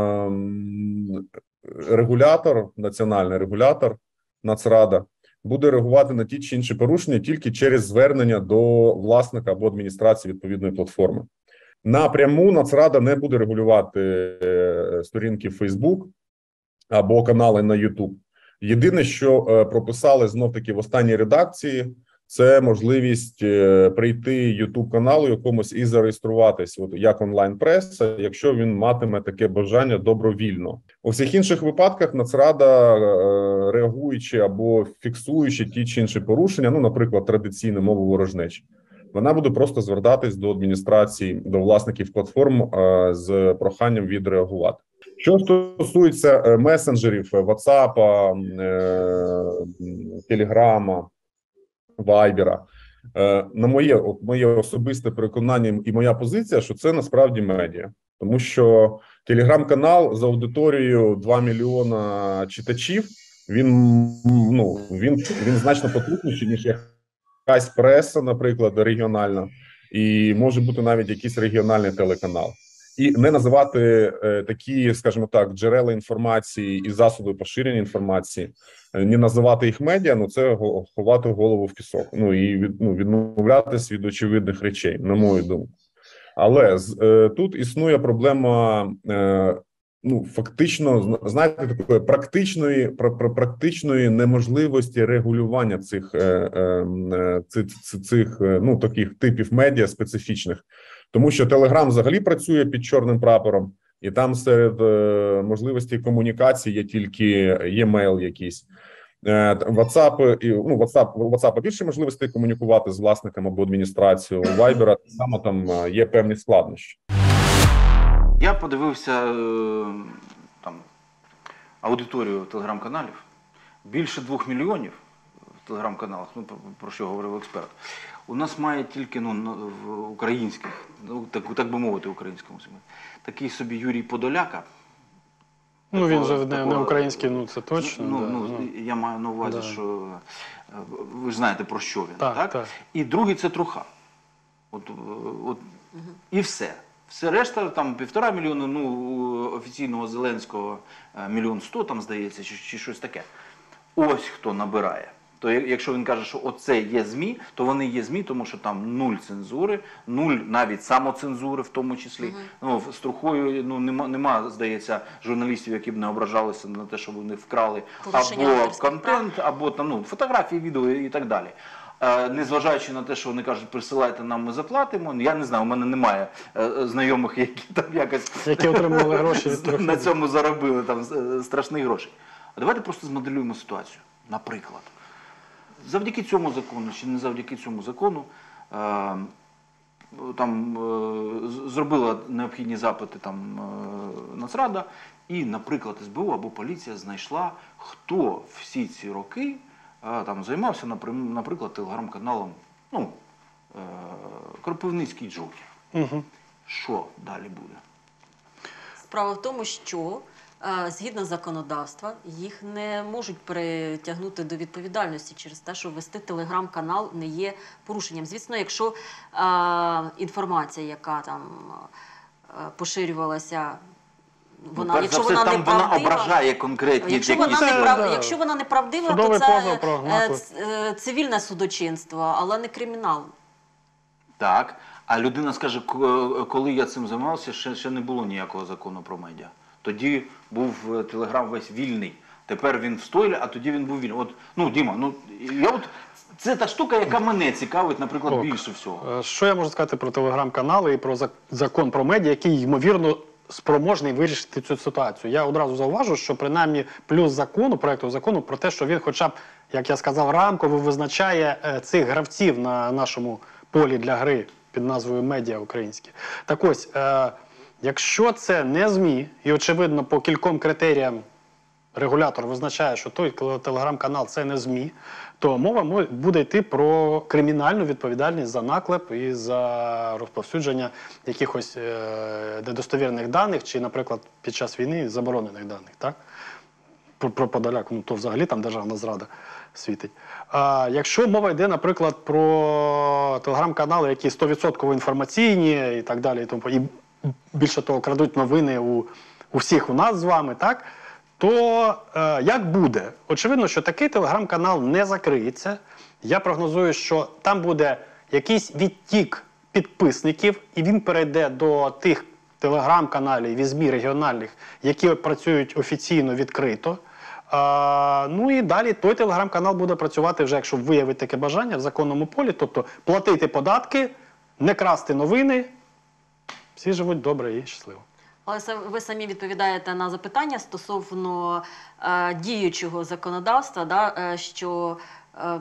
м, регулятор, національний регулятор, Нацрада, буде реагувати на ті чи інші порушення тільки через звернення до власника або адміністрації відповідної платформи. Напряму Нацрада не буде регулювати е, сторінки в Facebook або канали на YouTube. Єдине, що е, прописали знов-таки в останній редакції, це можливість е, прийти YouTube каналу якомусь і зареєструватись от, як онлайн-преса, якщо він матиме таке бажання добровільно. У всіх інших випадках Нацрада, е, реагуючи або фіксуючи ті чи інші порушення, ну, наприклад, традиційну мову ворожнечі, вона буде просто звертатись до адміністрації, до власників платформ е, з проханням відреагувати. Що стосується е, месенджерів, WhatsApp, Telegram, Viber, е, на моє, от моє особисте переконання і моя позиція, що це насправді медіа. Тому що телеграм-канал з аудиторією два мільйона читачів, він, ну, він, він значно потужніший, ніж якась преса, наприклад, регіональна, і може бути навіть якийсь регіональний телеканал. І не називати е, такі, скажімо так, джерела інформації і засоби поширення інформації, е, не називати їх медіа, ну це го- ховати голову в пісок. Ну і від, ну, відмовлятись від очевидних речей, на мою думку. Але з, е, тут існує проблема, е, ну фактично, зна- знаєте, такої практичної, пра- пра- практичної неможливості регулювання цих, е, е, е, цих, цих, цих е, ну таких типів медіа специфічних. Тому що Telegram взагалі працює під чорним прапором, і там серед е, можливостей комунікації є тільки e-mail якийсь. Е, WhatsApp, і, ну, WhatsApp, у WhatsApp більше можливостей комунікувати з власником або адміністрацією, у Viber так само там е, є певні складнощі. Я подивився е, там, аудиторію телеграм-каналів. Більше двох мільйонів в телеграм-каналах, ну, про, про що говорив експерт, у нас має тільки ну, в українських, ну, так, так би мовити, українському сегменті. Такий собі Юрій Подоляка. Ну, він же не, такого, не український, ну це точно. Ну, да, ну, ну. Я маю на увазі, Да. що ви ж знаєте, про що він. Так, Так? так. І другий – це Труха. От, от, і все. Все решта, там півтора мільйона, ну, у офіційного Зеленського мільйон сто, там, здається, чи, чи щось таке. Ось хто набирає. То якщо він каже, що оце є ЗМІ, то вони є ЗМІ, тому що там нуль цензури, нуль навіть самоцензури в тому числі. Uh-huh. Ну, з Трухою ну, нема, нема, здається, журналістів, які б не ображалися на те, що вони вкрали або контент, або там, ну, фотографії, відео і так далі. Е, незважаючи на те, що вони кажуть, присилайте нам, ми заплатимо. Я не знаю, у мене немає е, знайомих, які там якось які отримували гроші від Трухи. На цьому заробили там страшні гроші. А давайте просто змоделюємо ситуацію. Наприклад, завдяки цьому закону, чи не завдяки цьому закону, е, там е, зробила необхідні запити там е, Нацрада, і, наприклад, ес бе у або поліція знайшла, хто всі ці роки е, там займався, наприклад, телеграм-каналом, ну, е, Кропивницький Джокер. Угу. Що далі буде? Справа в тому, що згідно законодавства, їх не можуть притягнути до відповідальності через те, що вести телеграм-канал не є порушенням. Звісно, якщо а, інформація, яка там а, поширювалася, вона, ну, якщо все, вона там неправдива, вона ображає конкретні якщо якісь... вона, неправ... да. якщо вона неправдива, Судовий то це позов прогнати. е, цивільне судочинство, але не кримінал. Так, а людина скаже, коли я цим займався, ще, ще не було ніякого закону про медіа. Тоді був Телеграм весь вільний. Тепер він в стойлі, а тоді він був вільний. От, ну, Діма, ну, я от, це та штука, яка мене цікавить, наприклад, Ок. більше всього. Що я можу сказати про телеграм-канали і про закон про медіа, який, ймовірно, спроможний вирішити цю ситуацію? Я одразу зауважу, що принаймні плюс закону, проєкту закону, про те, що він хоча б, як я сказав, рамково визначає цих гравців на нашому полі для гри під назвою медіа українські. Так ось, е, якщо це не ЗМІ, і очевидно по кільком критеріям регулятор визначає, що той телеграм-канал це не ЗМІ, то мова буде йти про кримінальну відповідальність за наклеп і за розповсюдження якихось е, недостовірних даних, чи, наприклад, під час війни заборонених даних. Так? Про, про Подоляку, ну то взагалі там державна зрада світить. А якщо мова йде, наприклад, про телеграм-канали, які сто відсотків інформаційні і так далі, і, тому, і більше того, крадуть новини у, у всіх у нас з вами, так? То е, як буде? Очевидно, що такий телеграм-канал не закриється. Я прогнозую, що там буде якийсь відтік підписників, і він перейде до тих телеграм-каналів і ЗМІ регіональних, які працюють офіційно відкрито. А, ну і далі той телеграм-канал буде працювати вже, якщо виявить таке бажання, в законному полі, тобто платити податки, не красти новини, всі живуть добре і щасливо. Але ви самі відповідаєте на запитання стосовно е, діючого законодавства, да, е, що е,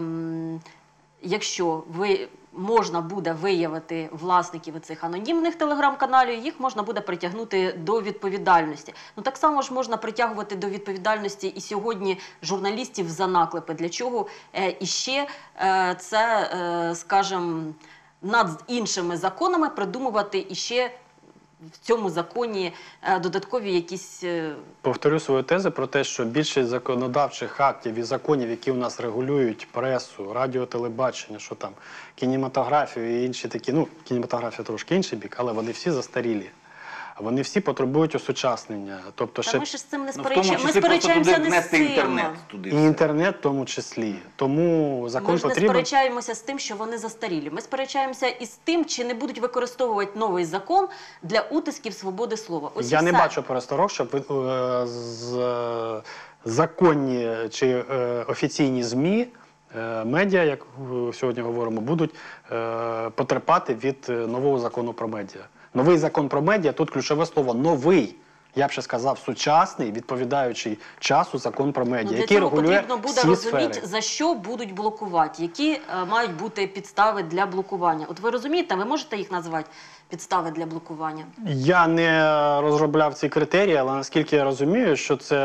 якщо ви, можна буде виявити власників цих анонімних телеграм-каналів, їх можна буде притягнути до відповідальності. Ну так само ж можна притягувати до відповідальності і сьогодні журналістів за наклепи. Для чого е, іще е, це, е, скажімо, над іншими законами придумувати іще в цьому законі е, додаткові якісь... Е... Повторю свою тезу про те, що більшість законодавчих актів і законів, які у нас регулюють пресу, радіо, телебачення, що там, кінематографію і інші такі, ну, кінематографія трошки інший бік, але вони всі застарілі. Вони всі потребують осучаснення. Тобто, Та ще... ми ж з цим не Ну, сперечаємося. Ми сперечаємося не з цим. Інтернет туди. І інтернет в тому числі. Тому закон ми ж потрібен... не сперечаємося з тим, що вони застарілі. Ми сперечаємося із тим, чи не будуть використовувати новий закон для утисків свободи слова. Ось Я і не все. бачу пересторог, щоб е, з, е, законні чи е, офіційні ЗМІ, е, медіа, як сьогодні говоримо, будуть е, потерпати від нового закону про медіа. Новий закон про медіа, тут ключове слово «новий». я б ще сказав, сучасний, відповідаючий часу закон про медіа, Ну, для який цього регулює потрібно буде всі розуміти, сфери. за що будуть блокувати, які е, мають бути підстави для блокування. От ви розумієте, ви можете їх назвати, підстави для блокування? Я не розробляв ці критерії, але наскільки я розумію, що це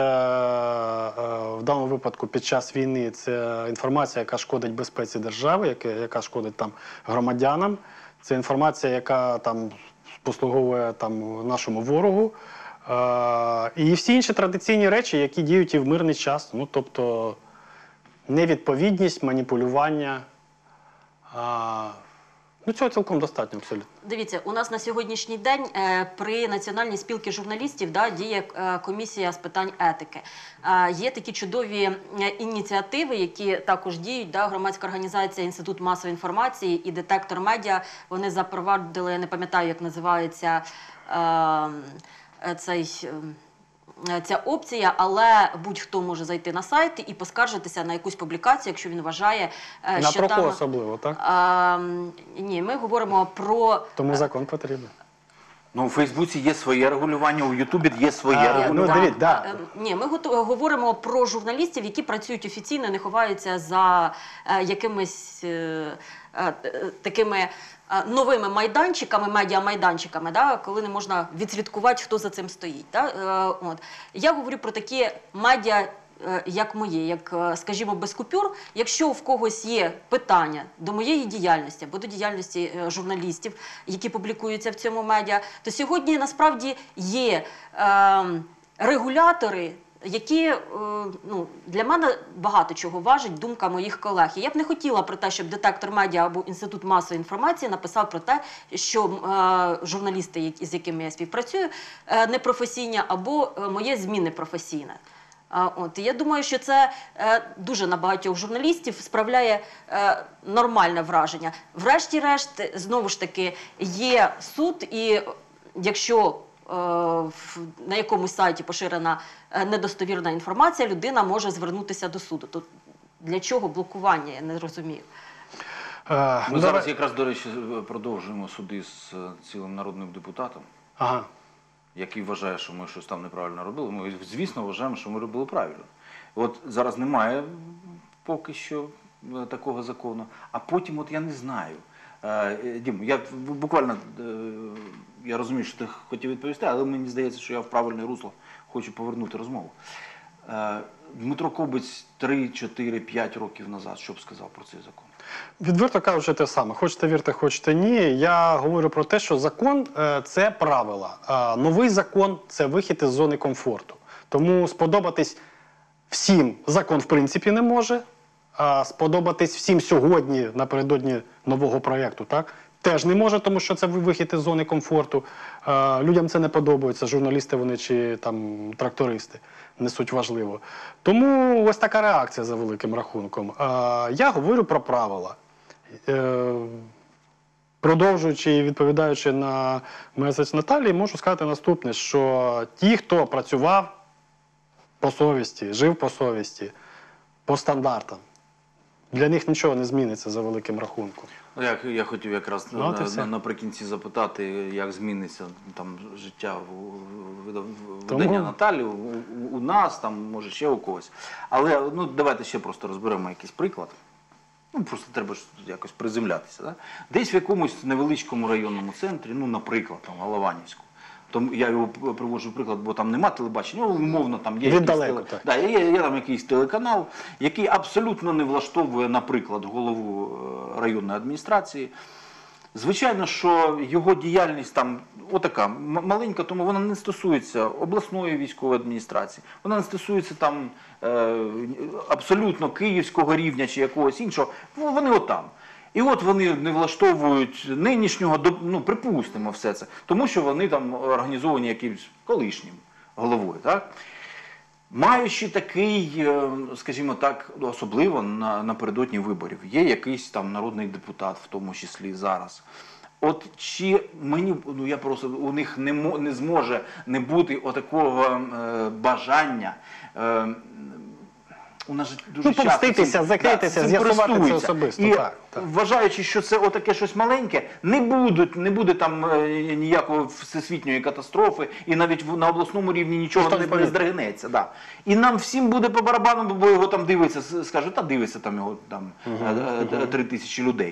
е, в даному випадку під час війни це інформація, яка шкодить безпеці держави, яка, яка шкодить там громадянам. Це інформація, яка там послуговує там нашому ворогу. Е, і всі інші традиційні речі, які діють і в мирний час. Ну, тобто невідповідність, маніпулювання. Е, ну, цього цілком достатньо абсолютно. Дивіться, у нас на сьогоднішній день е, при Національній спілці журналістів да, діє е, комісія з питань етики. Е, є такі чудові е, ініціативи, які також діють. Да, громадська організація «Інститут масової інформації» і «Детектор медіа». Вони запровадили, я не пам'ятаю, як називається е, цей... Е, ця опція, але будь-хто може зайти на сайт і поскаржитися на якусь публікацію, якщо він вважає, На що трохи там... особливо, так? А, ні, ми говоримо про... Тому закон потрібен. Ну, у Фейсбуці є своє регулювання, у Ютубі є своє А, регулювання. ну, дивіться, да. Е, Ні, ми гото- говоримо про журналістів, які працюють офіційно, не ховаються за е, якимись е, е, такими е, новими майданчиками, медіамайданчиками, да, коли не можна відслідкувати, хто за цим стоїть. Да? Е, от. Я говорю про такі медіа, е, як моє, як, е, скажімо, без купюр. Якщо в когось є питання до моєї діяльності або до діяльності е, журналістів, які публікуються в цьому медіа, то сьогодні насправді є е, регулятори, які, е, ну, для мене багато чого важить думка моїх колег. І я б не хотіла про те, щоб детектор медіа або Інститут масової інформації написав про те, що е, журналісти, які- з якими я співпрацюю, е, непрофесійні, або е, моє ЗМІ непрофесійне. А, От, і я думаю, що це е, дуже на багатьох журналістів справляє е, нормальне враження. Врешті-решт, знову ж таки, є суд, і якщо е, в- на якомусь сайті поширена е, недостовірна інформація, людина може звернутися до суду. То для чого блокування, я не розумію. Е, Ми ну, зараз давай- якраз, до речі, продовжуємо суди з е, цілим народним депутатом, Ага. який вважає, що ми щось там неправильно робили. Ми, звісно, вважаємо, що ми робили правильно. От зараз немає поки що е, такого закону, а потім, от я не знаю. Е, е, Дім, я б- буквально, е, я розумію, що ти хотів відповісти, але мені здається, що я в правильне русло хочу повернути розмову. Е, Дмитро Кобець три, чотири, п'ять років назад що б сказав про цей закон? Відверто кажучи, те саме. Хочете вірте, хочете ні. Я говорю про те, що закон е, – це правила. А новий закон – це вихід із зони комфорту. Тому сподобатись всім закон в принципі не може, а сподобатись всім сьогодні, напередодні нового проєкту, так, теж не може, тому що це вихід із зони комфорту. Е, людям це не подобається, журналісти вони чи там трактористи. Не суть важливо. Тому ось така реакція за великим рахунком. Е, я говорю про правила. Е, продовжуючи і відповідаючи на меседж Наталії, можу сказати наступне, що ті, хто працював по совісті, жив по совісті, по стандартам, для них нічого не зміниться за великим рахунком. Ну, Я, я хотів якраз Ну, от і на, все. на, наприкінці запитати, як зміниться там життя в, в, в, в Тому- видання Наталі, у, у, у нас, там, може ще у когось. Але ну, давайте ще просто розберемо якийсь приклад. Ну, просто треба ж якось приземлятися. Да? Десь в якомусь невеличкому районному центрі, ну, наприклад, там, Галаванівську. Тому я його приводжу приклад, бо там нема телебачення, ну, умовно, там є якийсь, Віддалеко, теле... так. да, є, є там якийсь телеканал, який абсолютно не влаштовує, наприклад, голову е, районної адміністрації. Звичайно, що його діяльність там отака, м- маленька, тому вона не стосується обласної військової адміністрації, вона не стосується там е, абсолютно київського рівня чи якогось іншого, ну, вони отам. І от вони не влаштовують нинішнього, до- ну, припустимо все це, тому що вони там організовані якимось колишнім головою, так? Маючи такий, е, скажімо так, особливо на, напередодні виборів, є якийсь там народний депутат, в тому числі зараз. От чи мені, ну я просто, у них не, мо- не зможе не бути отакого е, бажання е, у нас же дуже Ну, часто помститися, цим- закритися, да, цим з'ясувати це користуються. особисто, І так, так. вважаючи, що це отаке щось маленьке, не будуть, не буде там е, ніякої всесвітньої катастрофи, і навіть в- на обласному рівні нічого Ніхто не, не не помітить. здригнеться. Да. І нам всім буде по барабану, бо його там дивиться, с- скажуть, та дивиться там його там е, е, три тисячі людей.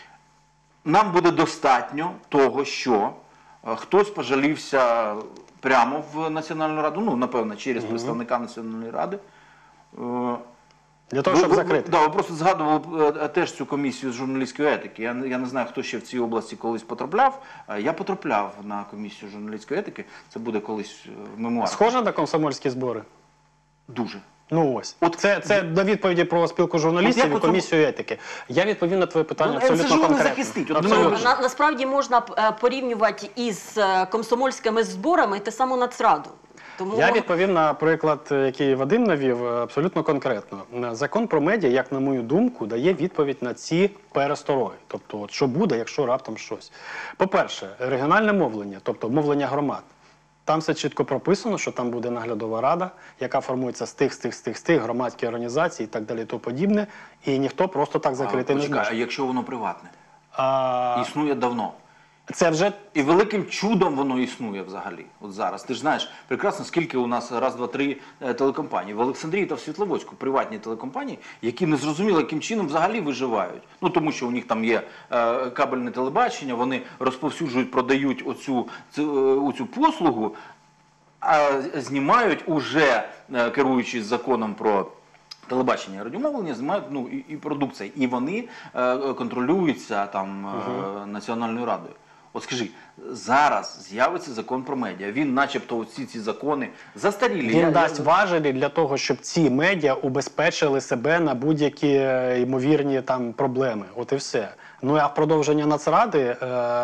Нам буде достатньо того, що е, хтось пожалівся прямо в Національну раду, ну, напевно, через представника Національної ради. Е, Для того, ви- щоб ви- закрити. Да, ви просто згадували е, теж цю комісію з журналістської етики. Я, не- я не знаю, хто ще в цій області колись потрапляв. Е, Я потрапляв на комісію журналістської етики. Це буде колись е, в мемуарах. Схоже на комсомольські збори? Дуже. Ну ось. От- це, це на відповіді про спілку журналістів От як і у цьому- комісію етики. Я відповів на твоє питання Ну, абсолютно ен ес же о не конкретно. захистить. От Абсолютно. думаю, На, насправді можна е, порівнювати із е, комсомольськими зборами і те саме Нацраду. Тому Я відповів на приклад, який Вадим навів, абсолютно конкретно. Закон про медіа, як на мою думку, дає відповідь на ці перестороги. Тобто, от що буде, якщо раптом щось. По-перше, регіональне мовлення, тобто мовлення громад. Там все чітко прописано, що там буде наглядова рада, яка формується з тих, з тих, з тих, з тих, громадські організації і так далі, і тому подібне. І ніхто просто так закрити А, не почекай, а зможе. якщо воно приватне? А, Існує давно. це вже І великим чудом воно існує взагалі. От зараз. Ти ж знаєш прекрасно, скільки у нас раз, два, три е, телекомпанії. В Олександрії та в Світловодську приватні телекомпанії, які не зрозуміло, яким чином взагалі виживають. Ну тому що у них там є е, кабельне телебачення, вони розповсюджують, продають оцю, цю, е, оцю послугу, а знімають уже, е, керуючись законом про телебачення і радіомовлення, знімають ну, і, і продукція. І вони е, контролюються там е, Національною радою. От скажи, зараз з'явиться закон про медіа. Він начебто оці ці закони застарілі. він Я- дасть я- важелі для того, щоб ці медіа убезпечили себе на будь-які е, ймовірні там проблеми. От і все. Ну а в продовження Нацради е,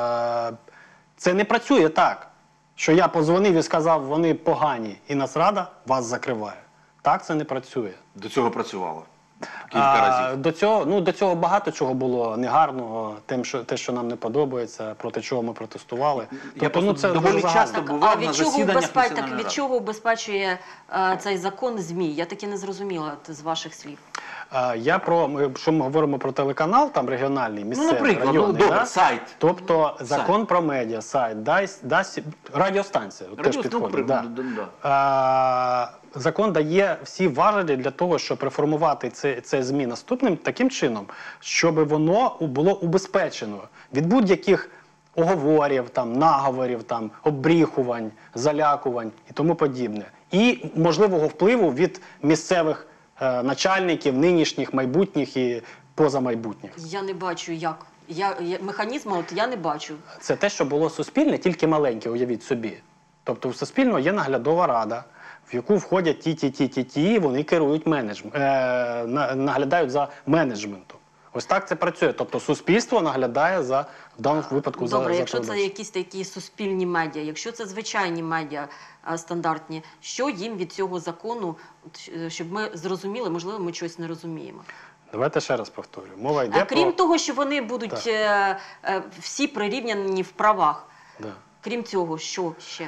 це не працює так, що я позвонив і сказав, вони погані, і Нацрада вас закриває. Так це не працює. До цього працювало кілька А, разів. до цього, ну, до цього багато чого було негарного, тим, що, те, що нам не подобається, проти чого ми протестували. Я Тобто, ну, просто це доволі дуже часто загально. бував а на від чого, засіданнях убезпе... так, Національної від ради. чого убезпечує е, цей закон ЗМІ? Я таки не зрозуміла от, з ваших слів. А, Я про, ми- що ми говоримо про телеканал, там регіональний, Ну, місцевий, наприклад, районний, ну, добре, да? сайт. Тобто закон про медіа, сайт, дасть, дасть радіостанція, от теж Радіо, ну, підходить. при- Да. да, да. А, закон дає всі важелі для того, щоб реформувати це, це ЗМІ наступним таким чином, щоб воно у- було убезпечено від будь-яких оговорів, там, наговорів, там, обріхувань, залякувань і тому подібне. І можливого впливу від місцевих е, начальників, нинішніх, майбутніх і позамайбутніх. Я не бачу, як. Я, я, механізму от я не бачу. Це те, що було суспільне, тільки маленьке, уявіть собі. Тобто у Суспільного є наглядова рада, в яку входять ті, ті, ті, ті, ті, вони керують менеджментом, е, на- наглядають за менеджментом. Ось так це працює. Тобто суспільство наглядає за, в даному випадку за, Добре, за якщо це телебаченням. якісь такі суспільні медіа, якщо це звичайні медіа а, стандартні, що їм від цього закону, от, е, щоб ми зрозуміли, можливо, ми щось не розуміємо. Давайте ще раз повторюю. Мова йде А крім про... того, що вони будуть Так. е, е, всі прирівняні в правах, Да. крім цього, що ще?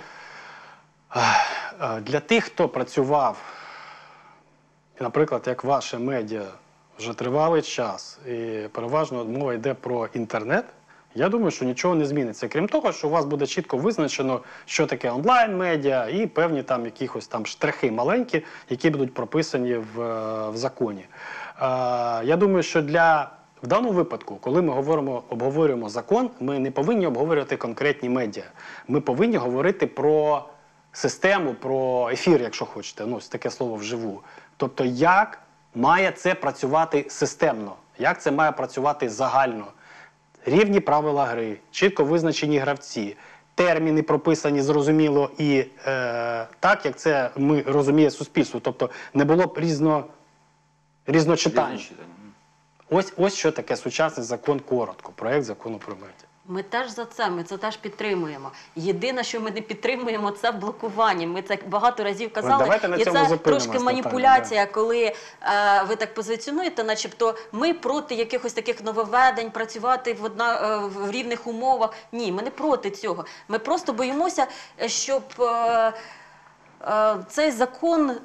Е, Для тих, хто працював, наприклад, як ваше медіа, вже тривалий час, і переважно мова йде про інтернет, я думаю, що нічого не зміниться. Крім того, що у вас буде чітко визначено, що таке онлайн-медіа і певні там якихось там штрихи маленькі, які будуть прописані в, е, в законі. Е, Я думаю, що для в даному випадку, коли ми говоримо, обговорюємо закон, ми не повинні обговорювати конкретні медіа. Ми повинні говорити про систему, про ефір, якщо хочете, ну, ось таке слово вживу. Тобто, як має це працювати системно, як це має працювати загально. Рівні правила гри, чітко визначені гравці, терміни прописані зрозуміло і е, так, як це ми розуміє суспільство. Тобто, не було б різно, різночитань. Різночитання. Ось, ось що таке сучасний закон коротко, проект закону про медіа. Ми теж за це, ми це теж підтримуємо. Єдине, що ми не підтримуємо, це блокування. Ми це багато разів казали. давайте на І цьому це зупинимось, трошки Наталя, маніпуляція, коли е, ви так позиціонуєте, начебто ми проти якихось таких нововведень, працювати в, одна, е, в рівних умовах. Ні, ми не проти цього. Ми просто боїмося, щоб е, е, цей закон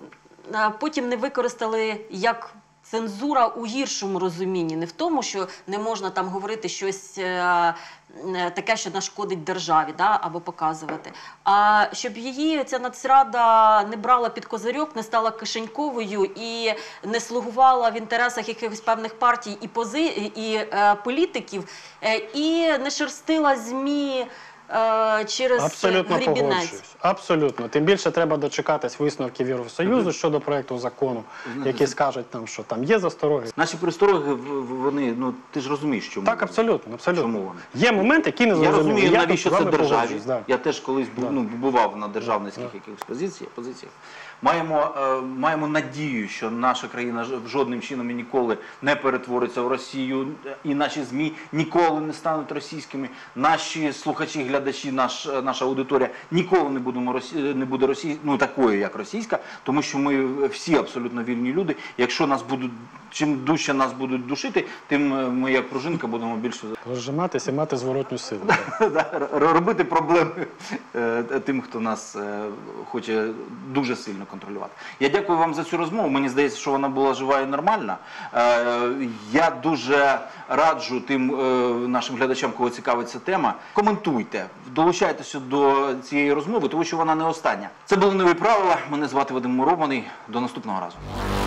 е, потім не використали як цензура у гіршому розумінні, не в тому, що не можна там говорити щось е, е, таке, що нашкодить державі, да, або показувати, а щоб її ця нацрада не брала під козирьок, не стала кишеньковою і не слугувала в інтересах якихось певних партій і, пози, і е, політиків, е, і не шерстила ЗМІ е, через Абсолютно грібінець. погоджуюсь. Абсолютно. Тим більше треба дочекатись висновків Євросоюзу щодо проекту закону, які скажуть нам, що там є застороги. Наші перестороги, в- вони, ну ти ж розумієш, чому. Так, абсолютно, абсолютно. Чому вони? Є момент, який не Я зрозумілий. розумію, тут навіщо з це вами державі. погоджуюсь, да. Я теж колись був, Да. ну, бував на державницьких Да. якихось позиціях. позиціях. Маємо, е, маємо надію, що наша країна ж- жодним чином і ніколи не перетвориться в Росію, і наші ЗМІ ніколи не стануть російськими. Наші слухачі, глядачі, наш, наша аудиторія ніколи не будемо росі... не буде росій... ну, такою, як російська, тому що ми всі абсолютно вільні люди. Якщо нас будуть, чим дужче нас будуть душити, тим ми, як пружинка, будемо більше Розжиматися і мати зворотню силу. да, р- робити проблеми е, тим, хто нас е, хоче дуже сильно контролювати. Я дякую вам за цю розмову. Мені здається, що вона була жива і нормальна. Е, Я дуже раджу тим е, нашим глядачам, кого цікавить ця тема, коментуйте, долучайтеся до цієї розмови, тому що вона не остання. Це були нові правила. Мене звати Вадим Мурований. До наступного разу.